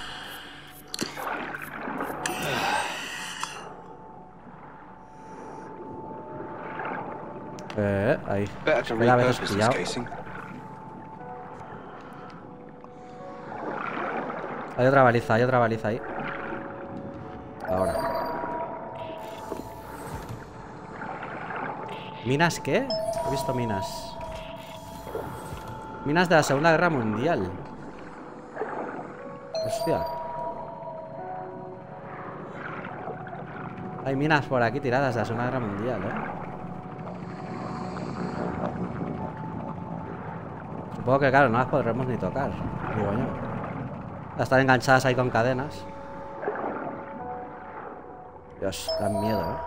Eh, ahí. Better to Espera, a veces repurpose this pillado. casing. Hay otra baliza, hay otra baliza ahí. Ahora. ¿Minas qué? He visto minas. Minas de la Segunda Guerra Mundial. Hostia. Hay minas por aquí tiradas de la Segunda Guerra Mundial, eh. Supongo que, claro, no las podremos ni tocar, digo yo. Están enganchadas ahí con cadenas. Dios, dan miedo, eh.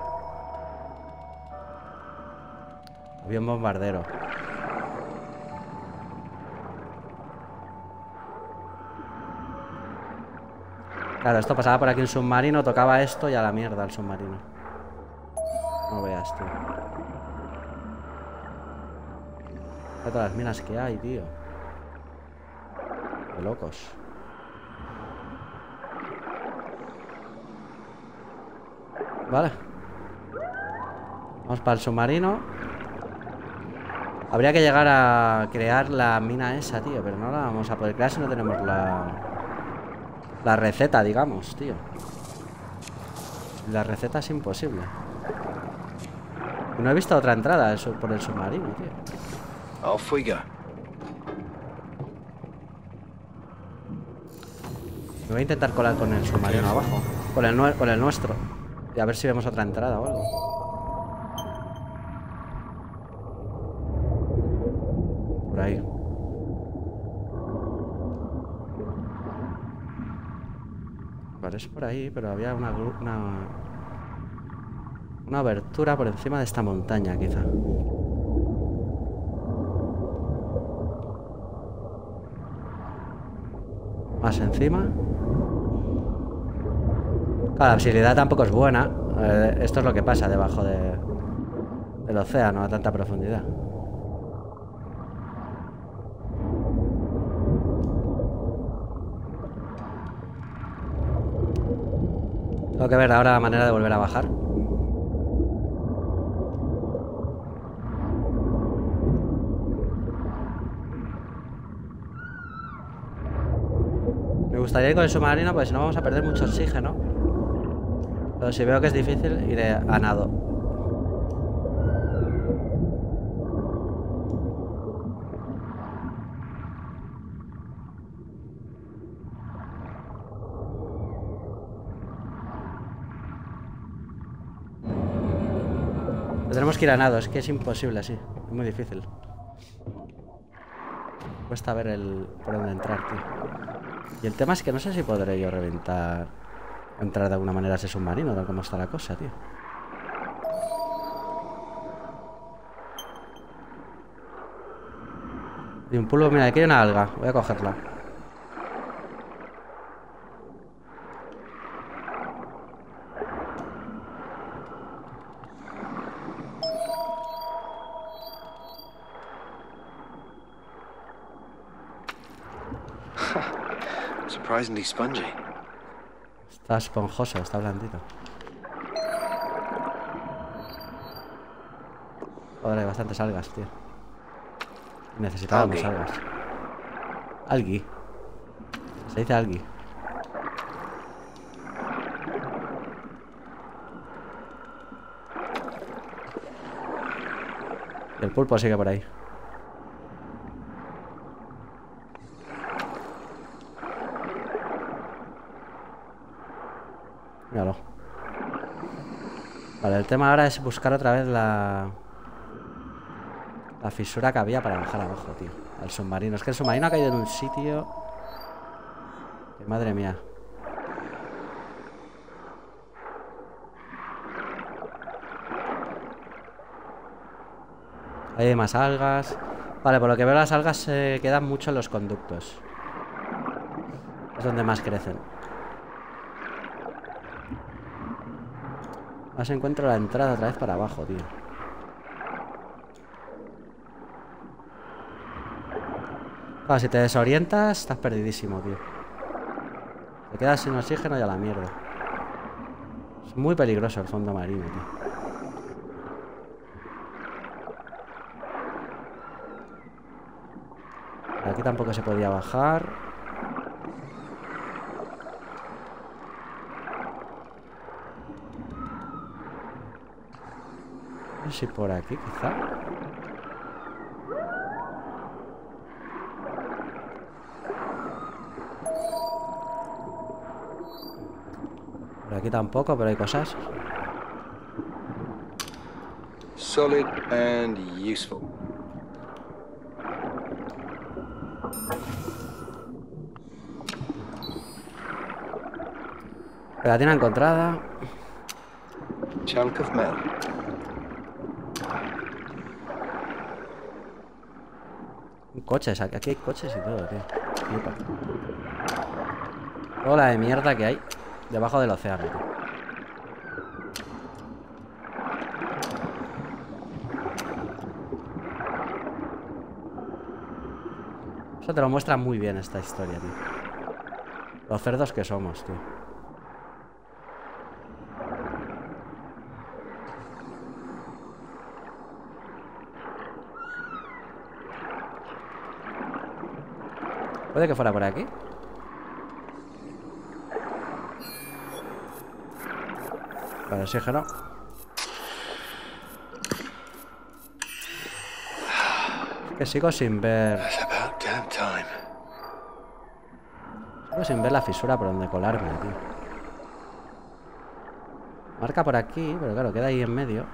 Avión bombardero. Claro, esto pasaba por aquí un submarino, tocaba esto y a la mierda el submarino. No veas, tío. Mira todas las minas que hay, tío. Qué locos. Vale. Vamos para el submarino. Habría que llegar a crear la mina esa, tío. Pero no la vamos a poder crear si no tenemos la... La receta, digamos, tío. La receta es imposible. No he visto otra entrada eso por el submarino, tío. Off we go. Me voy a intentar colar con el submarino abajo. Con el, nue- con el nuestro. Y a ver si vemos otra entrada o algo. Por ahí. Vale, es por ahí, pero había una, gru- una... Una abertura por encima de esta montaña, quizá. Más encima. Claro, la visibilidad tampoco es buena. Eh, esto es lo que pasa debajo de, del océano a tanta profundidad. Tengo que ver ahora la manera de volver a bajar. Me gustaría ir con el submarino, porque si no vamos a perder mucho oxígeno. Pero si veo que es difícil, iré a nado. Tenemos que ir a nado, es que es imposible así. Es muy difícil. Cuesta ver el por dónde entrar, tío. Y el tema es que no sé si podré yo reventar... Entrar de alguna manera a ese submarino, tal como está la cosa, tío. Y un pulpo, mira, aquí hay una alga. Voy a cogerla. Surprisingly spongy. Está esponjoso, está blandito. Joder, hay bastantes algas, tío. Necesitábamos algas. Algi. Se dice algi. Y el pulpo sigue por ahí. Míralo. Vale, el tema ahora es buscar otra vez la... La fisura que había para bajar abajo, tío. Al submarino. Es que el submarino ha caído en un sitio... Que madre mía. Ahí hay más algas. Vale, por lo que veo las algas se quedan mucho en los conductos. Es donde más crecen. Más encuentro la entrada otra vez para abajo, tío. Claro, si te desorientas, estás perdidísimo, tío. Te quedas sin oxígeno y a la mierda. Es muy peligroso el fondo marino, tío. Por aquí tampoco se podía bajar. No sé si por aquí, quizá. Por aquí tampoco, pero hay cosas. Solid and useful. Pegatina encontrada. Chunk of metal. Coches, aquí hay coches y todo, tío. Flipa. Toda la de mierda que hay debajo del océano, tío. Eso te lo muestra muy bien esta historia, tío. Los cerdos que somos, tío. ¿Puede que fuera por aquí? Para oxígeno. Es que sigo sin ver... Sigo sin ver la fisura por donde colarme, tío. Marca por aquí, pero claro, queda ahí en medio.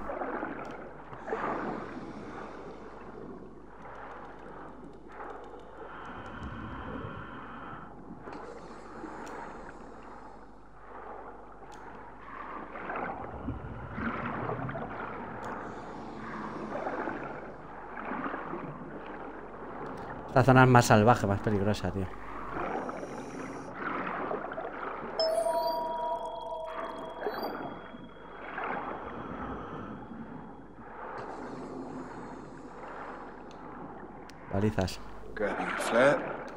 Esta zona es más salvaje, más peligrosa, tío. Balizas. Grabbing a flat.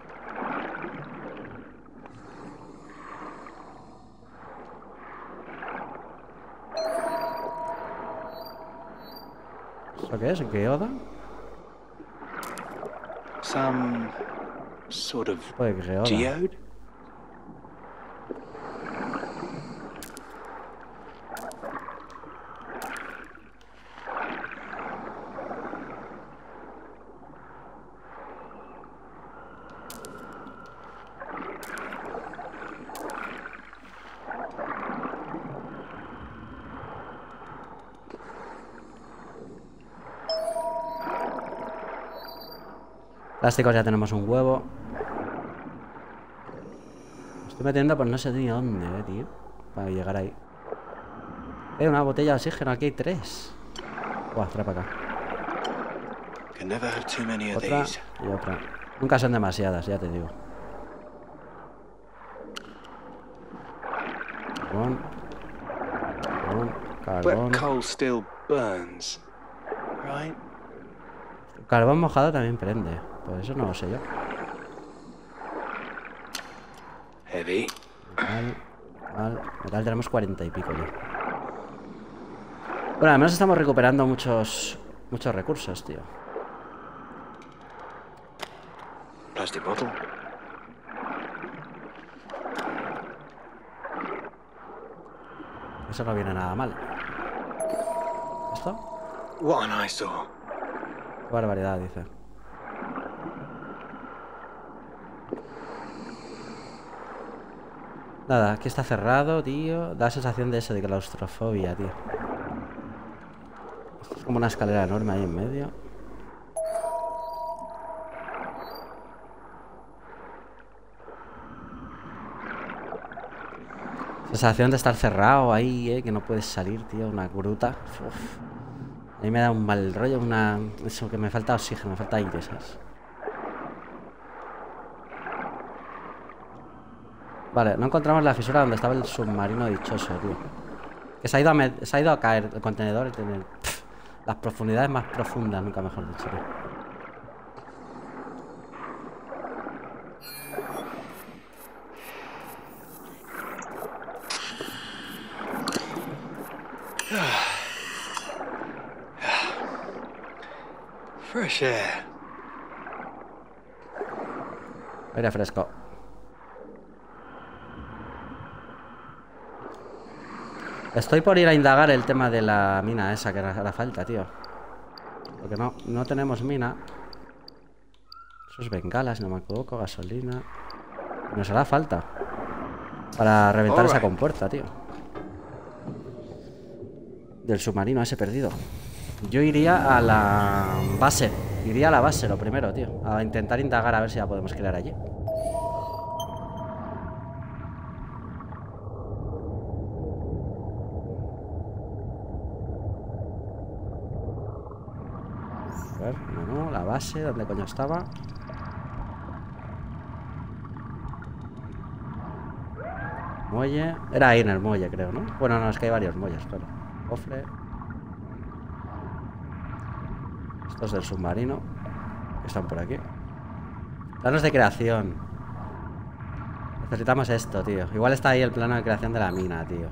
¿Eso qué es? ¿Qué oda? Some sort of Joder, qué oda. geode? Plásticos ya tenemos un huevo. Estoy metiendo por no sé ni dónde, eh, tío. Para llegar ahí. Eh, una botella de oxígeno. Aquí hay tres. Buah, trae para acá. Otra y otra. Nunca son demasiadas, ya te digo. Carbón. Carbón. Carbón. coal still burns, right? Carbón mojado también prende. Pues eso no lo sé yo. Heavy. Metal, metal, metal tenemos cuarenta y pico ya. Bueno, al menos estamos recuperando muchos muchos recursos, tío. Plastic bottle. Eso no viene nada mal. ¿Esto? What an eyesore. Qué barbaridad, dice. Nada, aquí está cerrado, tío. Da sensación de eso, de claustrofobia, tío. Esto es como una escalera enorme ahí en medio. Sensación de estar cerrado ahí, eh, que no puedes salir, tío. Una gruta. Uf. A mí me da un mal rollo, una... Eso, que me falta oxígeno, me falta aire, ¿sabes? Vale, no encontramos la fisura donde estaba el submarino dichoso, tío. Que se ha ido a, met... se ha ido a caer el contenedor y tener... Pff, las profundidades más profundas, nunca mejor dicho, tío. Fresh air. Aire fresco. Estoy por ir a indagar el tema de la mina esa que hará falta, tío. Porque no, no tenemos mina. Eso es bengalas, no me equivoco, gasolina. Nos hará falta para reventar esa compuerta, tío. Del submarino ese perdido. Yo iría a la base. Iría a la base lo primero, tío. A intentar indagar a ver si la podemos crear allí. A ver, no, no, la base, ¿dónde coño estaba? Muelle. Era ahí en el muelle, creo, ¿no? Bueno, no, es que hay varios muelles, claro. Cofre. Estos del submarino. Que están por aquí. Planos de creación. Necesitamos esto, tío. Igual está ahí el plano de creación de la mina, tío.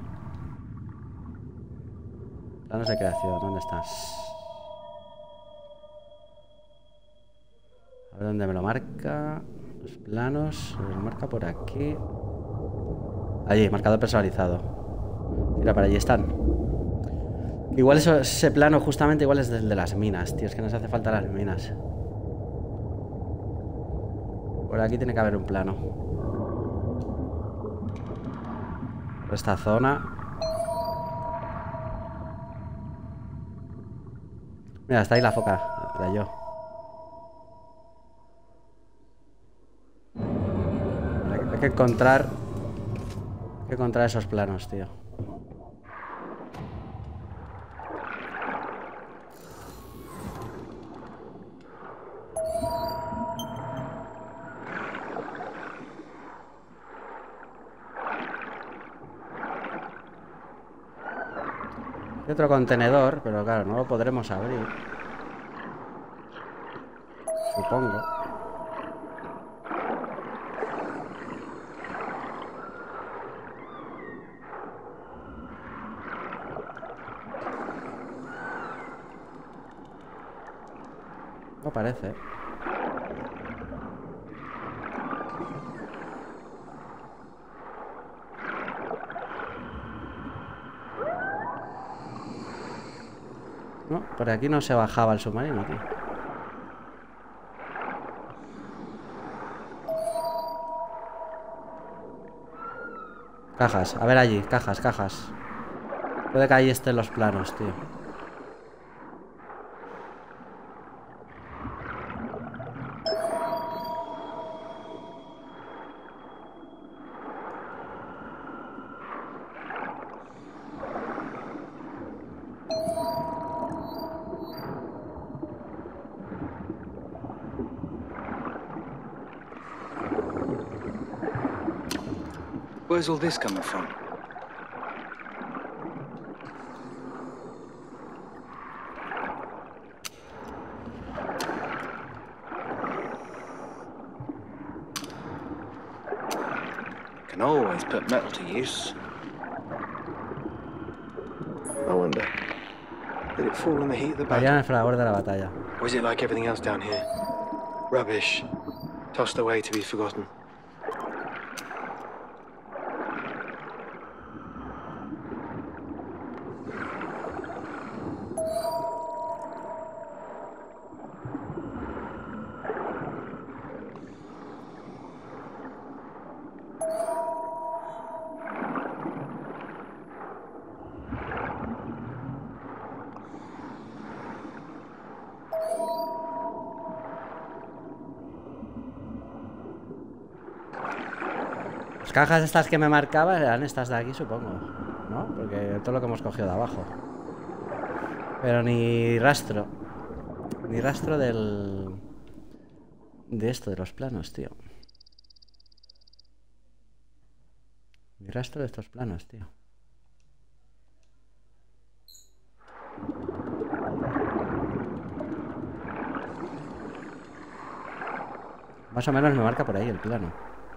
Planos de creación, ¿dónde estás? A ver dónde me lo marca. Los planos. Me lo marca por aquí. Allí, marcador personalizado. Mira, para allí están. Igual eso, ese plano justamente igual es del de las minas, tío. Es que nos hace falta las minas. Por aquí tiene que haber un plano. Por esta zona. Mira, está ahí la foca. La yo. Hay que encontrar... Hay que encontrar esos planos, tío. Hay otro contenedor, pero claro, no lo podremos abrir. Supongo. No parece. No, por aquí no se bajaba el submarino, tío. Cajas, a ver allí, cajas, cajas. Puede que ahí estén los planos, tío. Where's all this coming from? Can always put metal to use. I wonder, did it fall in the heat of the Allá en battle? el fragor de la batalla. Or is it like everything else down here? Rubbish, tossed away to be forgotten. Las cajas estas que me marcaba eran estas de aquí, supongo, ¿no? Porque todo lo que hemos cogido de abajo. Pero ni rastro. Ni rastro del... De esto, de los planos, tío. Ni rastro de estos planos, tío. Más o menos me marca por ahí el plano.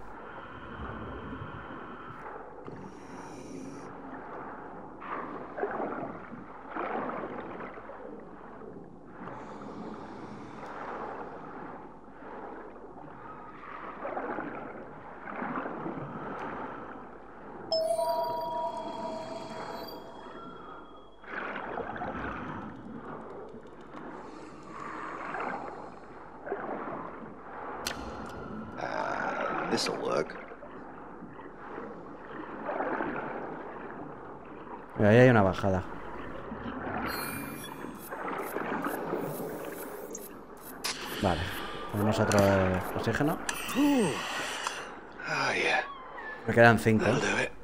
This'll work. Y ahí hay una bajada. Vale. Tenemos otro oxígeno. Oh, yeah. Me quedan cinco. That'll do it.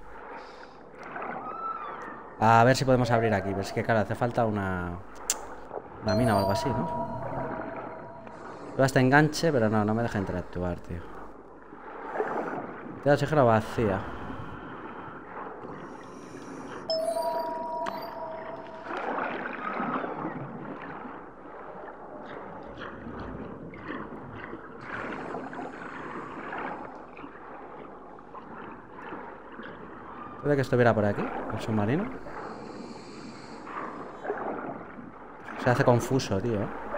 A ver si podemos abrir aquí. Ves que claro, hace falta una... Una mina o algo así, ¿no? Todo este enganche, pero no, no me deja interactuar, tío. Queda oxígeno vacía. Puede que estuviera por aquí, el submarino. Se hace confuso, tío.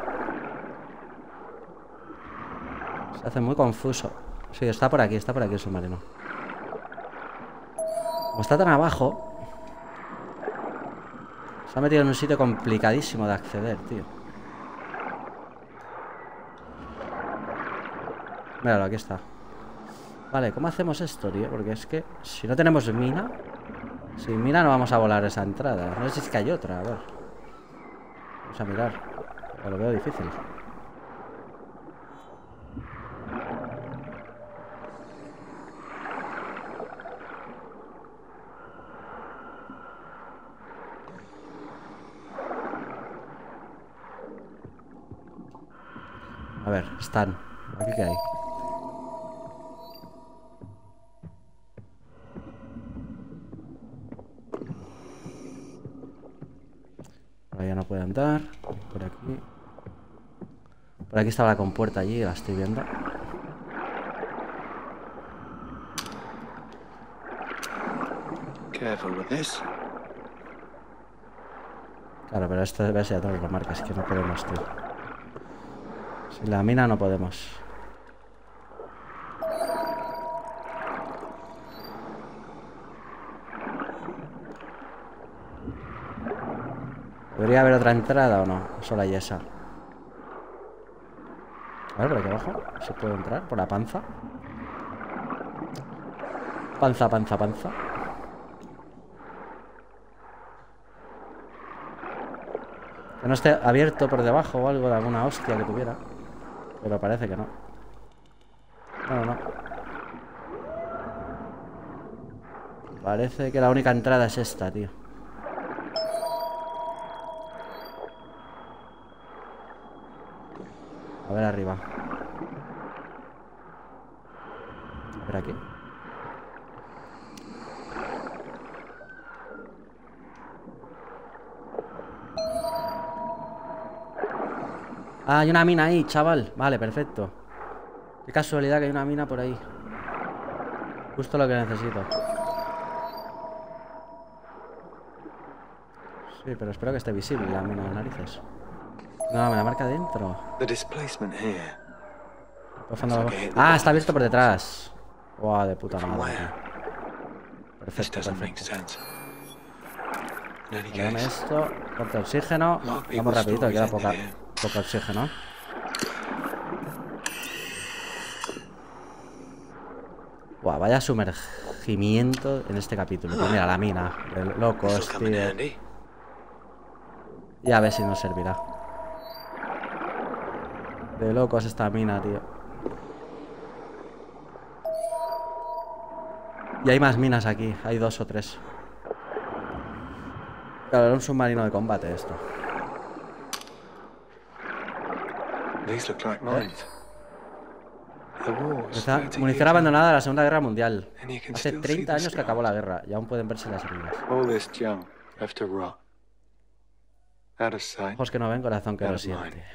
Se hace muy confuso. Sí, está por aquí, está por aquí el submarino. Como está tan abajo, se ha metido en un sitio complicadísimo de acceder, tío. Míralo, aquí está. Vale, ¿cómo hacemos esto, tío? Porque es que si no tenemos mina, sin mina no vamos a volar esa entrada. No sé si es que hay otra, a ver. Vamos a mirar. Pero lo veo difícil. A ver, están. ¿Aquí qué hay? Por ahí ya no puede andar. Por aquí. Por aquí estaba la compuerta allí, la estoy viendo. Careful with this. Claro, pero esto debe ser todas las marcas, que no podemos, tío. Sin la mina no podemos. ¿Debería haber otra entrada o no? Solo hay esa. A ver, por aquí abajo. ¿Se puede entrar? Por la panza. Panza, panza, panza. Que no esté abierto por debajo o algo de alguna hostia que tuviera. Pero parece que no. No, no. Parece que la única entrada es esta, tío. A ver arriba. A ver aquí. Ah, hay una mina ahí, chaval. Vale, perfecto. Qué casualidad que hay una mina por ahí. Justo lo que necesito. Sí, pero espero que esté visible la mina de narices. No, me la marca dentro. The displacement here. Por fondo, ah, está abierto por detrás. Wow, de puta madre. This Perfecto, doesn't make perfecto. sense. In any Dame case, esto. Corta oxígeno. Vamos rapidito, queda poca, poco oxígeno. Guau, vaya sumergimiento en este capítulo. Pues mira, la mina. De locos, this'll come in tío. handy. Y a ver si nos servirá. De locos esta mina, tío. Y hay más minas aquí. Hay dos o tres. Claro, era un submarino de combate esto. These look like mines. The war's Está thirty munición years abandonada de la Segunda Guerra Mundial. And you can Hace still see treinta the años que acabó la scars. guerra y aún pueden verse las heridas. All this junk left to rot. Out of sight. Ojos que no ven, corazón que Out no of siente. mind.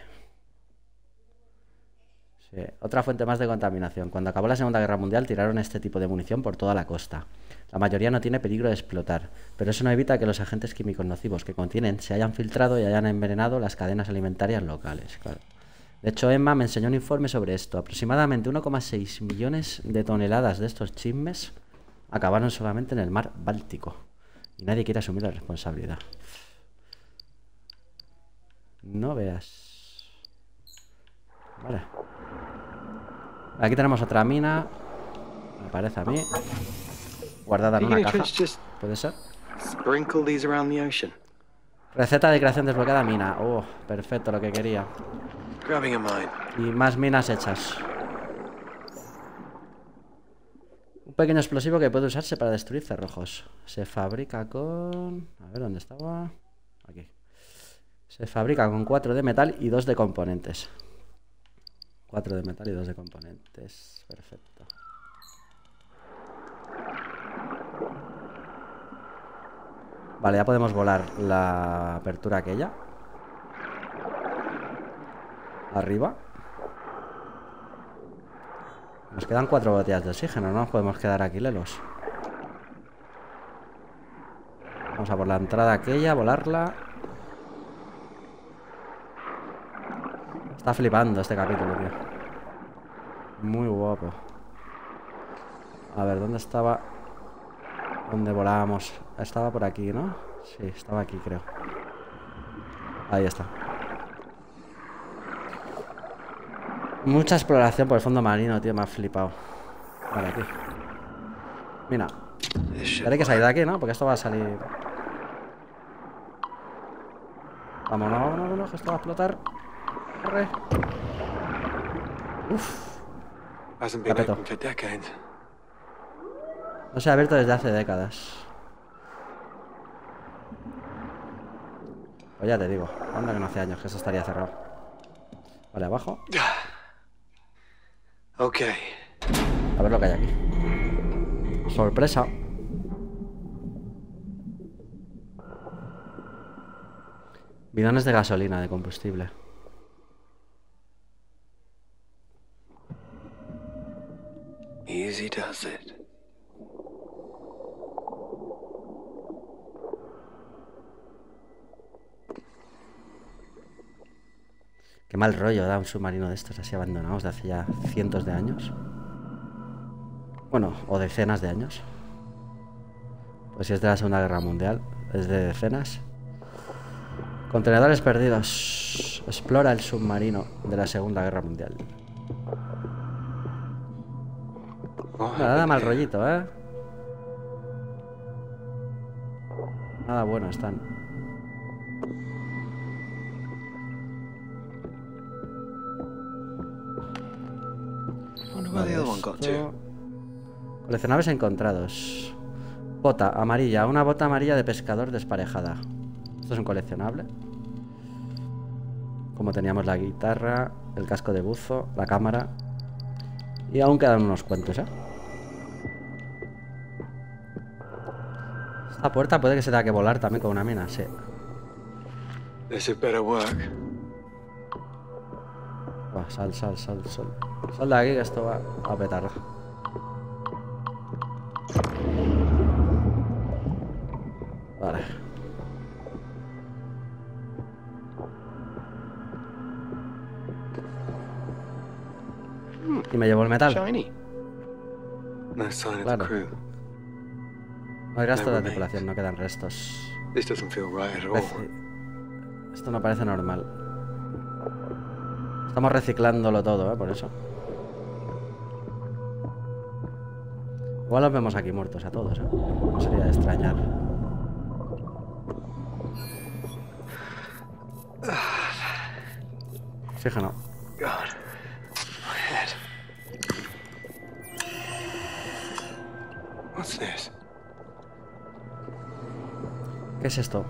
Sí. Otra fuente más de contaminación. Cuando acabó la Segunda Guerra Mundial tiraron este tipo de munición por toda la costa. La mayoría no tiene peligro de explotar, pero eso no evita que los agentes químicos nocivos que contienen se hayan filtrado y hayan envenenado las cadenas alimentarias locales. Claro. De hecho, Emma me enseñó un informe sobre esto. Aproximadamente uno coma seis millones de toneladas de estos chismes acabaron solamente en el mar Báltico. Y nadie quiere asumir la responsabilidad. No veas. Vale. Aquí tenemos otra mina. Me parece a mí. Guardada en You una can caja. just ¿Puede ser? sprinkle these around the ocean. Receta de creación desbloqueada mina. Oh, perfecto, lo que quería. Grabbing a mine. Y más minas hechas. Un pequeño explosivo que puede usarse para destruir cerrojos. Se fabrica con... A ver, ¿dónde estaba? Aquí. Se fabrica con cuatro de metal y dos de componentes. cuatro de metal y dos de componentes. Perfecto. Vale, ya podemos volar la apertura aquella. Arriba. Nos quedan cuatro botellas de oxígeno, no nos podemos quedar aquí lelos. Vamos a por la entrada aquella, volarla. Está flipando este capítulo, tío. Muy guapo. A ver, ¿dónde estaba? ¿Dónde volábamos? Estaba por aquí, ¿no? Sí, estaba aquí, creo. Ahí está. Mucha exploración por el fondo marino, tío, me ha flipado. Vale, aquí. Mira. This should Hay que salir de aquí, ¿no? Porque esto va a salir. Vámonos, vámonos, vámonos, que esto va a explotar. Corre. Uf. hasn't been Tapeto. open for decades. No se ha abierto desde hace décadas. Pues ya te digo, anda que no hace años que eso estaría cerrado. Vale, abajo. Okay. A ver lo que hay aquí. Sorpresa. Bidones de gasolina, de combustible. Easy does it. Qué mal rollo da un submarino de estos así abandonados de hace ya cientos de años. Bueno, o decenas de años. Pues si es de la Segunda Guerra Mundial, es de decenas. Contenedores perdidos. Explora el submarino de la Segunda Guerra Mundial. What Nada, happened mal here? rollito, ¿eh? Nada bueno están. Wonder where the other one got to. Esto- Coleccionables encontrados. Bota amarilla. Una bota amarilla de pescador desparejada. Esto es un coleccionable. Como teníamos la guitarra, el casco de buzo, la cámara. Y aún quedan unos cuantos, ¿eh? Esta puerta puede que se tenga que volar también con una mina, sí. This had better work. Va, sal, sal, sal, sal. Sal de aquí que esto va a petar. Vale. Y me llevo el metal. Shiny. No sign of Claro. the crew. No hay rastro No de remains. tripulación, no quedan restos. This doesn't feel right at all. Reci- Esto no parece normal. Estamos reciclándolo todo, ¿eh? Por eso. Igual los vemos aquí muertos a todos, ¿eh? No sería de extrañar. Oxígeno. God. My head. What's this? ¿Qué es esto?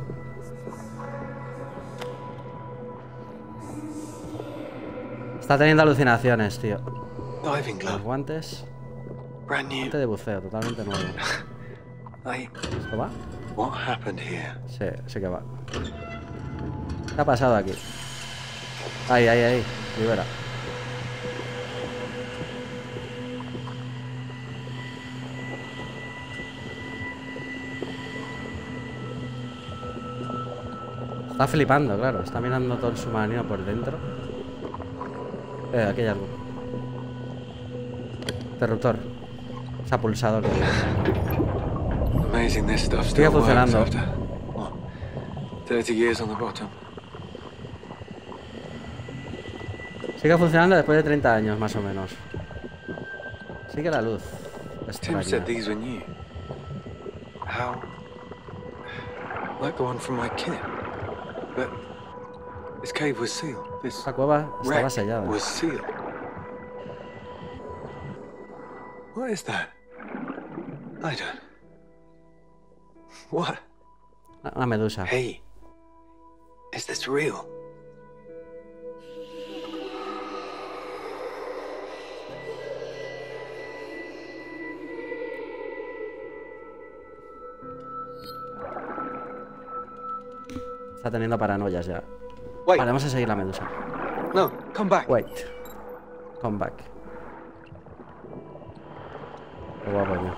Está teniendo alucinaciones, tío. Diving Los glove. guantes. Brand Guante new. de buceo, totalmente nuevo. I. ¿Esto va? What happened here? Sí, sí que va. ¿Qué ha pasado aquí? Ahí, ahí, ahí. Libera. Está flipando, claro. Está mirando todo el submarino por dentro. Eh, aquí hay algo. Interruptor. Se ha pulsado el Amazing this stuff Sigue still works funcionando. after, what, thirty years on the bottom. Sigue funcionando después de treinta años, más o menos. Sigue la luz. Tim said Extraña. these were new. How? Like the one from my kit. But this cave was sealed. This Esta cueva estaba wreck sellada. was sealed. What is that? I don't. What? Una medusa. Hey. Is this real? Está teniendo paranoias ya. Wait. Vale, vamos a seguir la medusa. No, come back. Wait. Come back. Qué guapo, tío.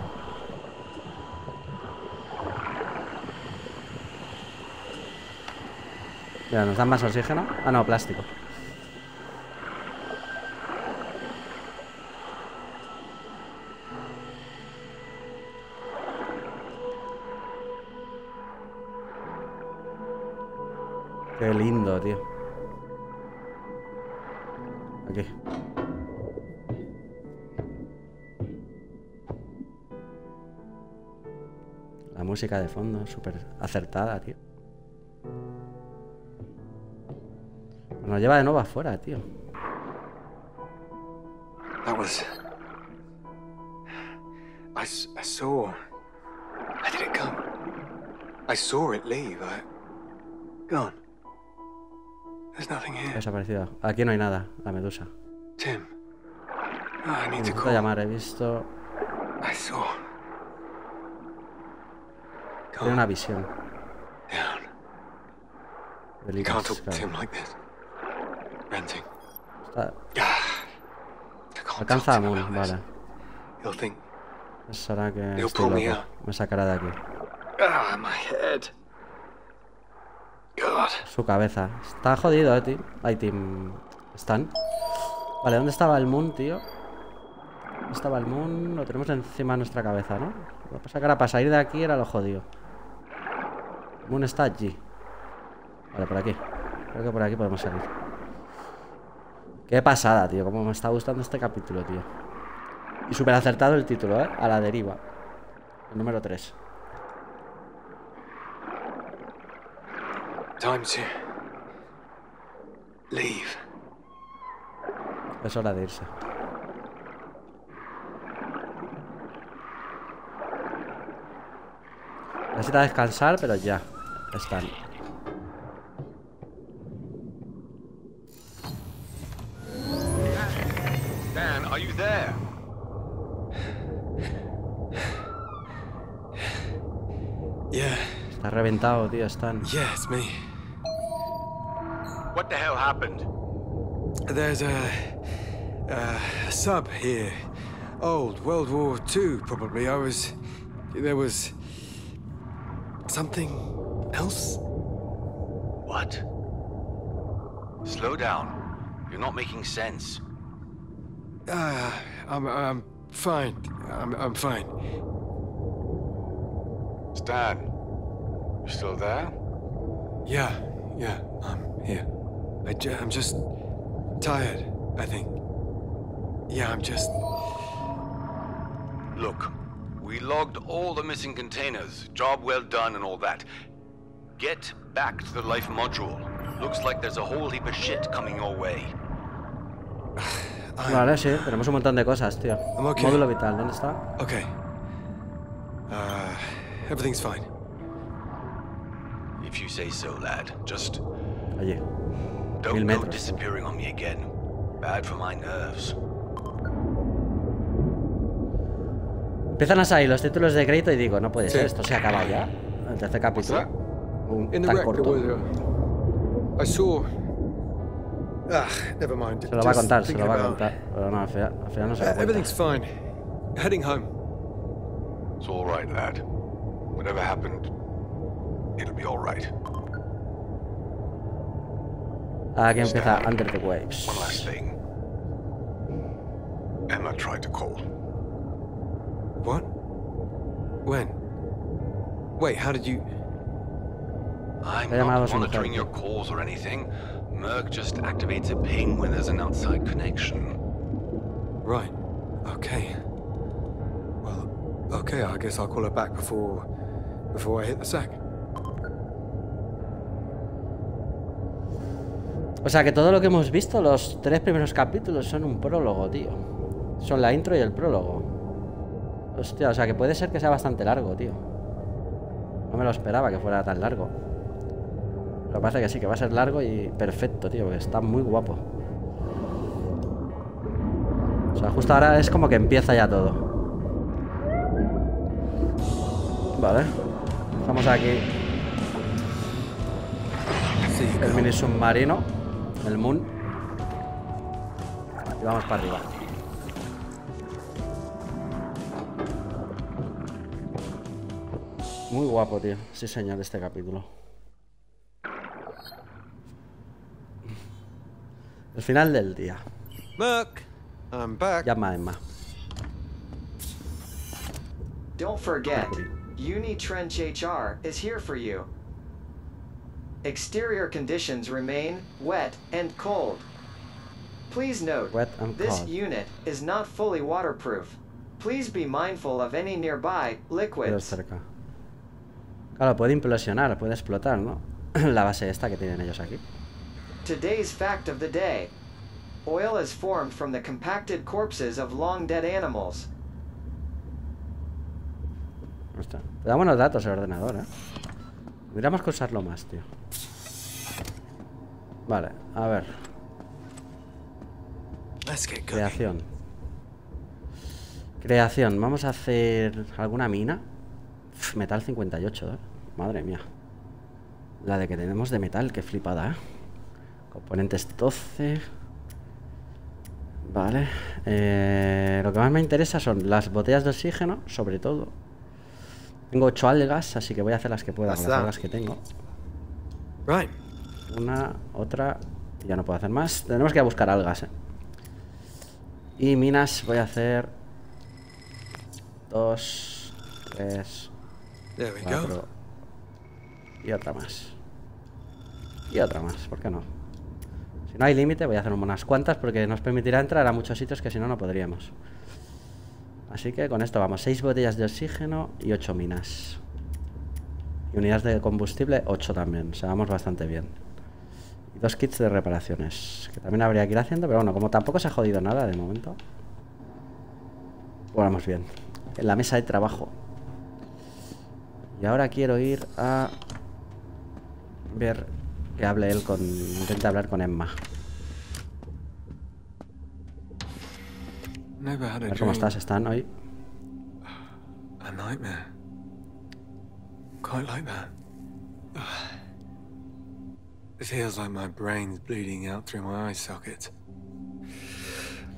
Mira, ¿nos dan más oxígeno? Ah, no, plástico. Qué lindo, tío. Aquí. La música de fondo, súper acertada, tío. Nos lleva de nuevo afuera, tío. That was. I, s- I saw. Where did it come? I saw it leave. I. Gone. There's nothing here. Desaparecido. Aquí no hay nada, la medusa. Tim. Oh, I need to Necesito call. llamar, he visto. I saw. Tiene una visión. Down. De You can't Lucas, talk to Tim claro. like this. Ranting. Está- Ah. I can't Alcanza a talk to him Moon, about this. vale. He'll think. Pensará que They'll estoy pull me loco. out. Me sacará de aquí. Ah, my head. God. Su cabeza. Está jodido, eh, tío. Ahí, Tim. Están. Vale, ¿dónde estaba el Moon, tío? ¿Dónde estaba el Moon? Lo tenemos encima de nuestra cabeza, ¿no? Lo que pasa es que ahora para salir de aquí era lo jodido. El Moon está allí. Vale, por aquí. Creo que por aquí podemos salir. Qué pasada, tío. Cómo me está gustando este capítulo, tío. Y súper acertado el título, ¿eh? A la deriva. El número tres. Time to leave. Es hora de irse. Necesita descansar, pero ya. Están. Dan, are you there? Yeah. Está reventado, tío. Están. Yeah, it's me. What the hell happened? There's a, a sub here. Old, World War Two, probably. I was... There was... something else? What? Slow down. You're not making sense. Uh, I'm, I'm fine. I'm, I'm fine. Stan, you still there? Yeah, yeah, I'm here. I ju- I'm just tired, I think. Yeah, I'm just... Look, we logged all the missing containers. Job well done and all that. Get back to the life module. Looks like there's a whole heap of shit coming your way. Vale, sí, tenemos un montón de cosas, tío. I'm okay. Módulo vital, ¿dónde está? Okay. Uh, everything's fine. If you say so, lad. Just Oye, don't mil go metros. disappearing on me again. Bad for my nerves. Empiezan a salir los títulos de crédito y digo, no puede Sí. ser, esto se acaba ya. El tercer capítulo. that? Un, In the tan wreck, there corto. was a... I saw... Ah, never mind. Se lo va a Just contar, se lo thinking va a about- contar. Pero no, al final, al final no se lo Uh, cuenta. everything's fine. Heading home. It's all right, lad. Whatever happened, it'll be all right. Aquí empieza Under the Waves. One last thing. Emma tried to call. What? When? Wait, how did you... I'm Te ha llamado not su monitoring mujer. your calls or anything. Merc just activates a ping when there's an outside connection. Right. Okay. Well, okay, I guess I'll call her back before... before I hit the sack. O sea que todo lo que hemos visto, los tres primeros capítulos, son un prólogo, tío. Son la intro y el prólogo. Hostia, o sea que puede ser que sea bastante largo, tío. No me lo esperaba que fuera tan largo. Pero parece que sí, que va a ser largo y perfecto, tío, porque está muy guapo. O sea, justo ahora es como que empieza ya todo. Vale. Estamos aquí. See you El go. mini submarino, el Moon. Y vamos para arriba. Muy guapo, tío. Sí, señor, este capítulo. El final del día. Merc, I'm back. Llama a Emma. Don't forget, Uni Trench H R is here for you. Exterior conditions remain wet and cold. Please note, Wet and this cold. unit is not fully waterproof. Please be mindful of any nearby Quedo liquids. cerca. Claro, puede implosionar, puede explotar, ¿no? La base esta que tienen ellos aquí. Today's fact of the day. Oil is formed from the compacted corpses of long dead animals. Hostia, te da buenos datos el ordenador, ¿eh? Tendríamos que usarlo más, tío. Vale, a ver. Let's get going. Creación. Creación. Vamos a hacer alguna mina. Uf, metal cincuenta y ocho, ¿eh? Madre mía. La de que tenemos de metal, qué flipada, ¿eh? Componentes doce. Vale. Eh, lo que más me interesa son las botellas de oxígeno, sobre todo. Tengo ocho algas, así que voy a hacer las que pueda con las algas que tengo. Right. Una, otra. Y ya no puedo hacer más. Tenemos que ir a buscar algas, ¿eh? Y minas voy a hacer dos, tres, There we go. cuatro y otra más. Y otra más, ¿por qué no? Si no hay límite voy a hacer unas cuantas porque nos permitirá entrar a muchos sitios que si no, no podríamos. Así que con esto vamos, seis botellas de oxígeno y ocho minas. Y unidades de combustible, ocho también, o sea, vamos bastante bien. Y dos kits de reparaciones, que también habría que ir haciendo, pero bueno, como tampoco se ha jodido nada de momento. Pues vamos bien. En la mesa de trabajo. Y ahora quiero ir a ver que hable él con... Intente hablar con Emma. Never had A a ver cómo dream. estás, están hoy. A nightmare. Quite like that. It feels like my brain's bleeding out through my eye sockets.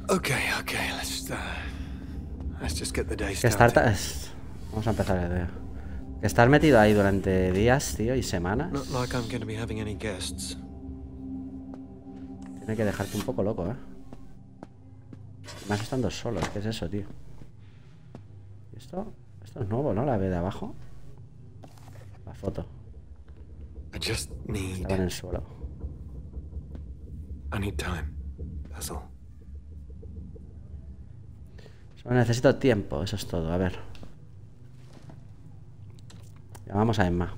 Okay, okay, let's uh, let's just get the day Que estar... started. es- Vamos a empezar el día. Que estar metido ahí durante días, tío, y semanas. Not like I'm going to be having any guests. Tiene que dejarte un poco loco, ¿eh? Más estando solos, ¿qué es eso, tío? ¿Y esto? Esto es nuevo, ¿no? La ve de abajo. La foto. I just need Estaba en el suelo. I need time. That's all. Solo necesito tiempo, eso es todo. A ver. Llamamos a Emma.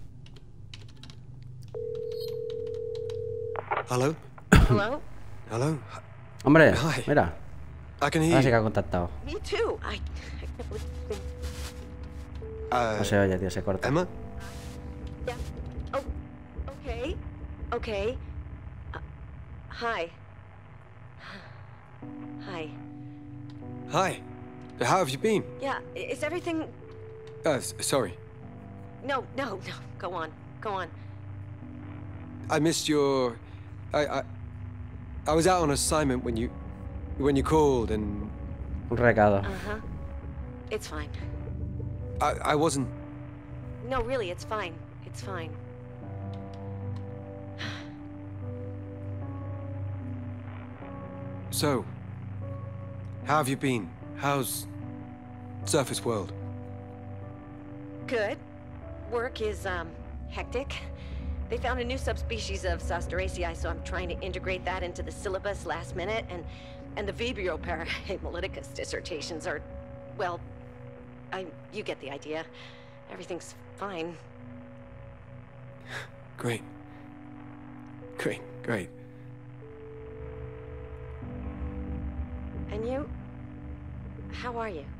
Hello? Hello? Hello? Hombre, Hi. mira. I can hear Ahora sí que you. ha contactado. Me too. I, I can't believe it. Uh, No se oye, tío, se corta. Emma? Yeah. Oh, okay. Okay. Uh, hi. Hi. Hi. How have you been? Yeah, i- is everything... Uh, s- sorry. No, no, no. Go on. Go on. I missed your... I, I... I was out on assignment when you... When you called and... Un recado. Uh-huh. It's fine. I, I wasn't... No, really, it's fine. It's fine. So... How have you been? How's... Surface World? Good. Work is, um, hectic. They found a new subspecies of Zosteraceae, so I'm trying to integrate that into the syllabus last minute, and and the Vibrio parahemolyticus dissertations are, well, I you get the idea. Everything's fine. Great. Great, great. And you? How are you?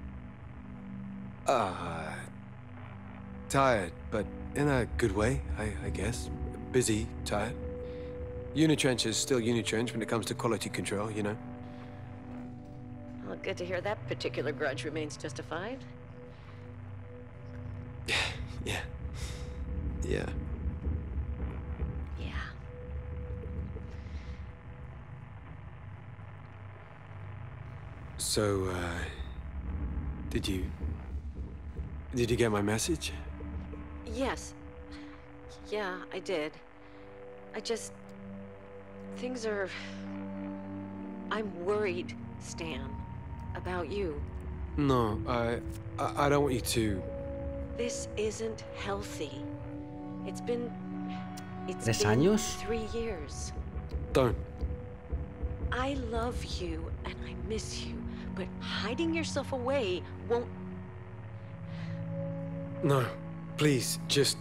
Uh... Tired, but in a good way, I, I guess. Busy, tired. Unitrench is still Unitrench when it comes to quality control, you know? Well, good to hear that particular grudge remains justified. Yeah. Yeah. Yeah. So, uh... Did you... Did you get my message? Yes. Yeah, I did. I just... Things are... I'm worried, Stan, about you. No, I... I, I don't want you to... This isn't healthy. It's been... It's ¿Tres been años? three years. Don't. I love you and I miss you, but hiding yourself away won't... No. Please, just...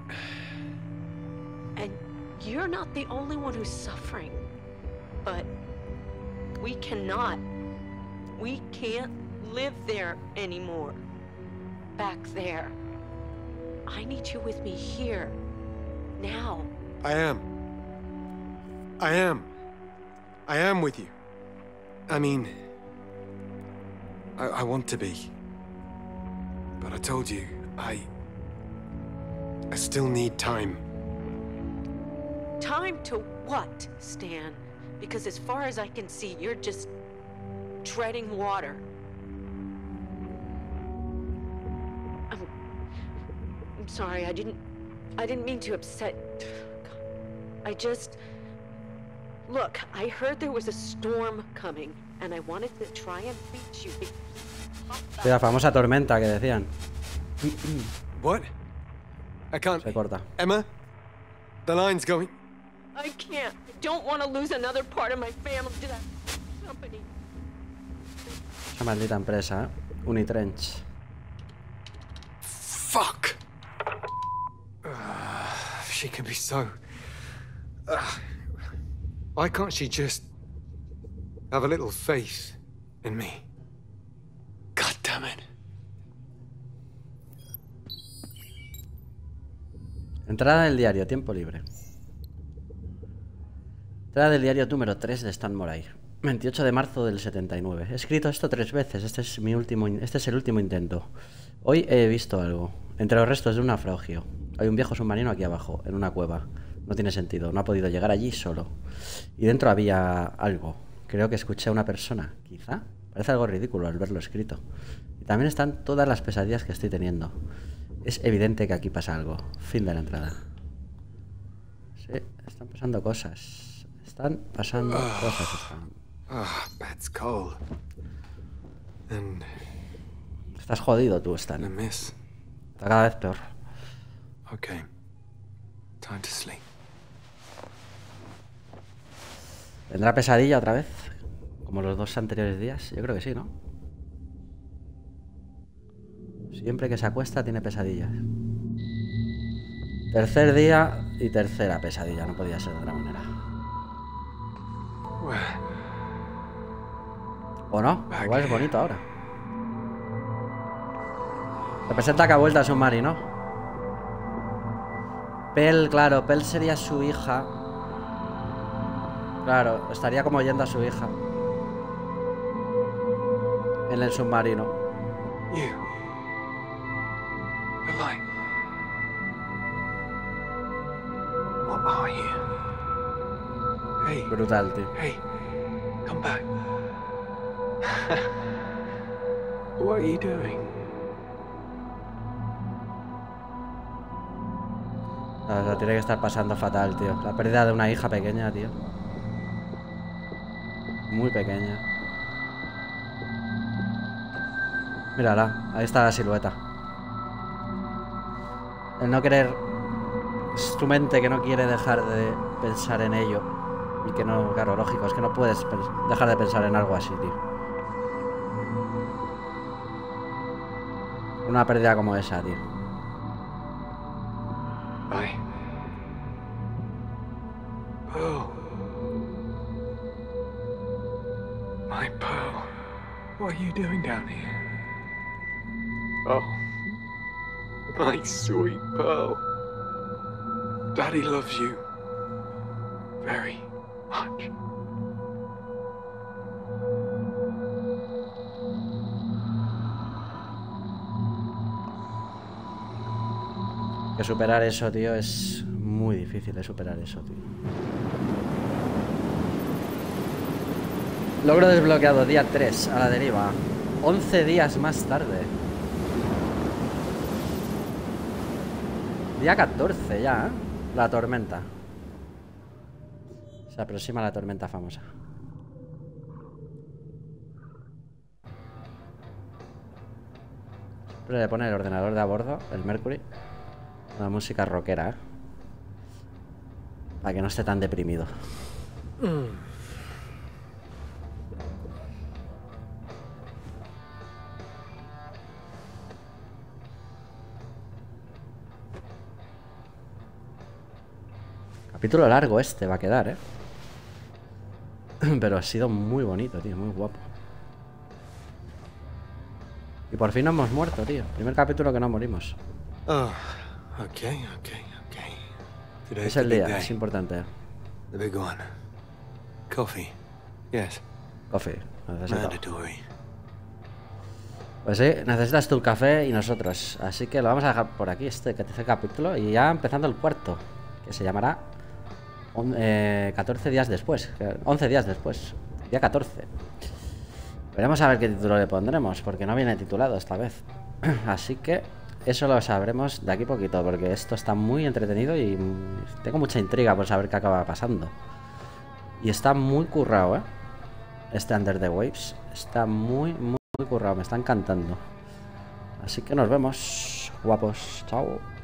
And you're not the only one who's suffering. But we cannot. We can't live there anymore. Back there. I need you with me here. Now. I am. I am. I am with you. I mean... I, I want to be. But I told you, I... I still need time. Time to what, Stan? Because as far as I can see, you're just treading water. I'm, I'm sorry, I didn't I didn't mean to upset. I just Look, I heard there was a storm coming and I wanted to try and reach you. Sí, la famosa tormenta que decían. What? I can't... Se corta. Emma? The line's going... I can't. I don't want to lose another part of my family to that company. Esa maldita empresa, ¿eh? Unitrench. Fuck! Uh, she can be so... Uh, why can't she just... have a little faith in me? God damn it. Entrada del diario, tiempo libre. Entrada del diario número tres de Stan Moray. veintiocho de marzo del setenta y nueve. He escrito esto tres veces. Este es mi último, este es el último intento. Hoy he visto algo. Entre los restos de un naufragio. Hay un viejo submarino aquí abajo, en una cueva. No tiene sentido. No ha podido llegar allí solo. Y dentro había algo Creo que escuché a una persona. Quizá. Parece algo ridículo al verlo escrito. Y también están todas las pesadillas que estoy teniendo. Es evidente que aquí pasa algo. Fin de la entrada. Sí, están pasando cosas. Están pasando Ah. cosas. Están. Ah, bed's cold. And Estás jodido tú, and a Stan. miss. Está cada vez peor. Okay. Time to sleep. ¿Tendrá pesadilla otra vez? Como los dos anteriores días. Yo creo que sí, ¿no? Siempre que se acuesta tiene pesadillas. Tercer día y tercera pesadilla. No podía ser de otra manera. Well, ¿O no? Igual es bonito ahora. Representa que ha vuelto a submarino. Pel, claro, Pel sería su hija. Claro, estaría como yendo a su hija en el submarino. you. The light. What are you? Hey, Brutal, tío. hey, come back. What are you doing? O sea, tiene que estar pasando fatal, tío. La pérdida de una hija pequeña, tío. Muy pequeña. Mírala, ahí está la silueta. El no querer... Es tu mente que no quiere dejar de pensar en ello. Y que no, claro, lógico, es que no puedes dejar de pensar en algo así, tío. Una pérdida como esa, tío. Bye. Pearl. My Pearl. What are you doing down here? Oh. My sweet Pearl. Daddy loves you. Very much. Que superar eso, tío, es muy difícil de superar eso, tío. Logro desbloqueado, día tres, a la deriva. once días más tarde. Día catorce ya, ¿eh? La tormenta. Se aproxima la tormenta famosa. Siempre le pone el ordenador de a bordo, el Mercury. Una música rockera, ¿eh? Para que no esté tan deprimido. Capítulo largo este va a quedar, ¿eh? Pero ha sido muy bonito, tío, muy guapo. Y por fin no hemos muerto, tío. Primer capítulo que no morimos. Oh, okay, okay, okay. Today's Es the el big día, day. es importante. The big one. Coffee. Yes. Coffee, necesito. Mandatory. Pues sí, necesitas tú el café y nosotros. Así que lo vamos a dejar por aquí, este tercer capítulo. Y ya empezando el cuarto, que se llamará on- eh, catorce días después. que- once días después. Día catorce. Veremos a ver qué título le pondremos, porque no viene titulado esta vez. Así que eso lo sabremos de aquí poquito, porque esto está muy entretenido y mm, tengo mucha intriga por saber qué acaba pasando. Y está muy currado, ¿eh? Este Under the Waves está muy, muy, muy currado. Me está encantando. Así que nos vemos, guapos. Chao.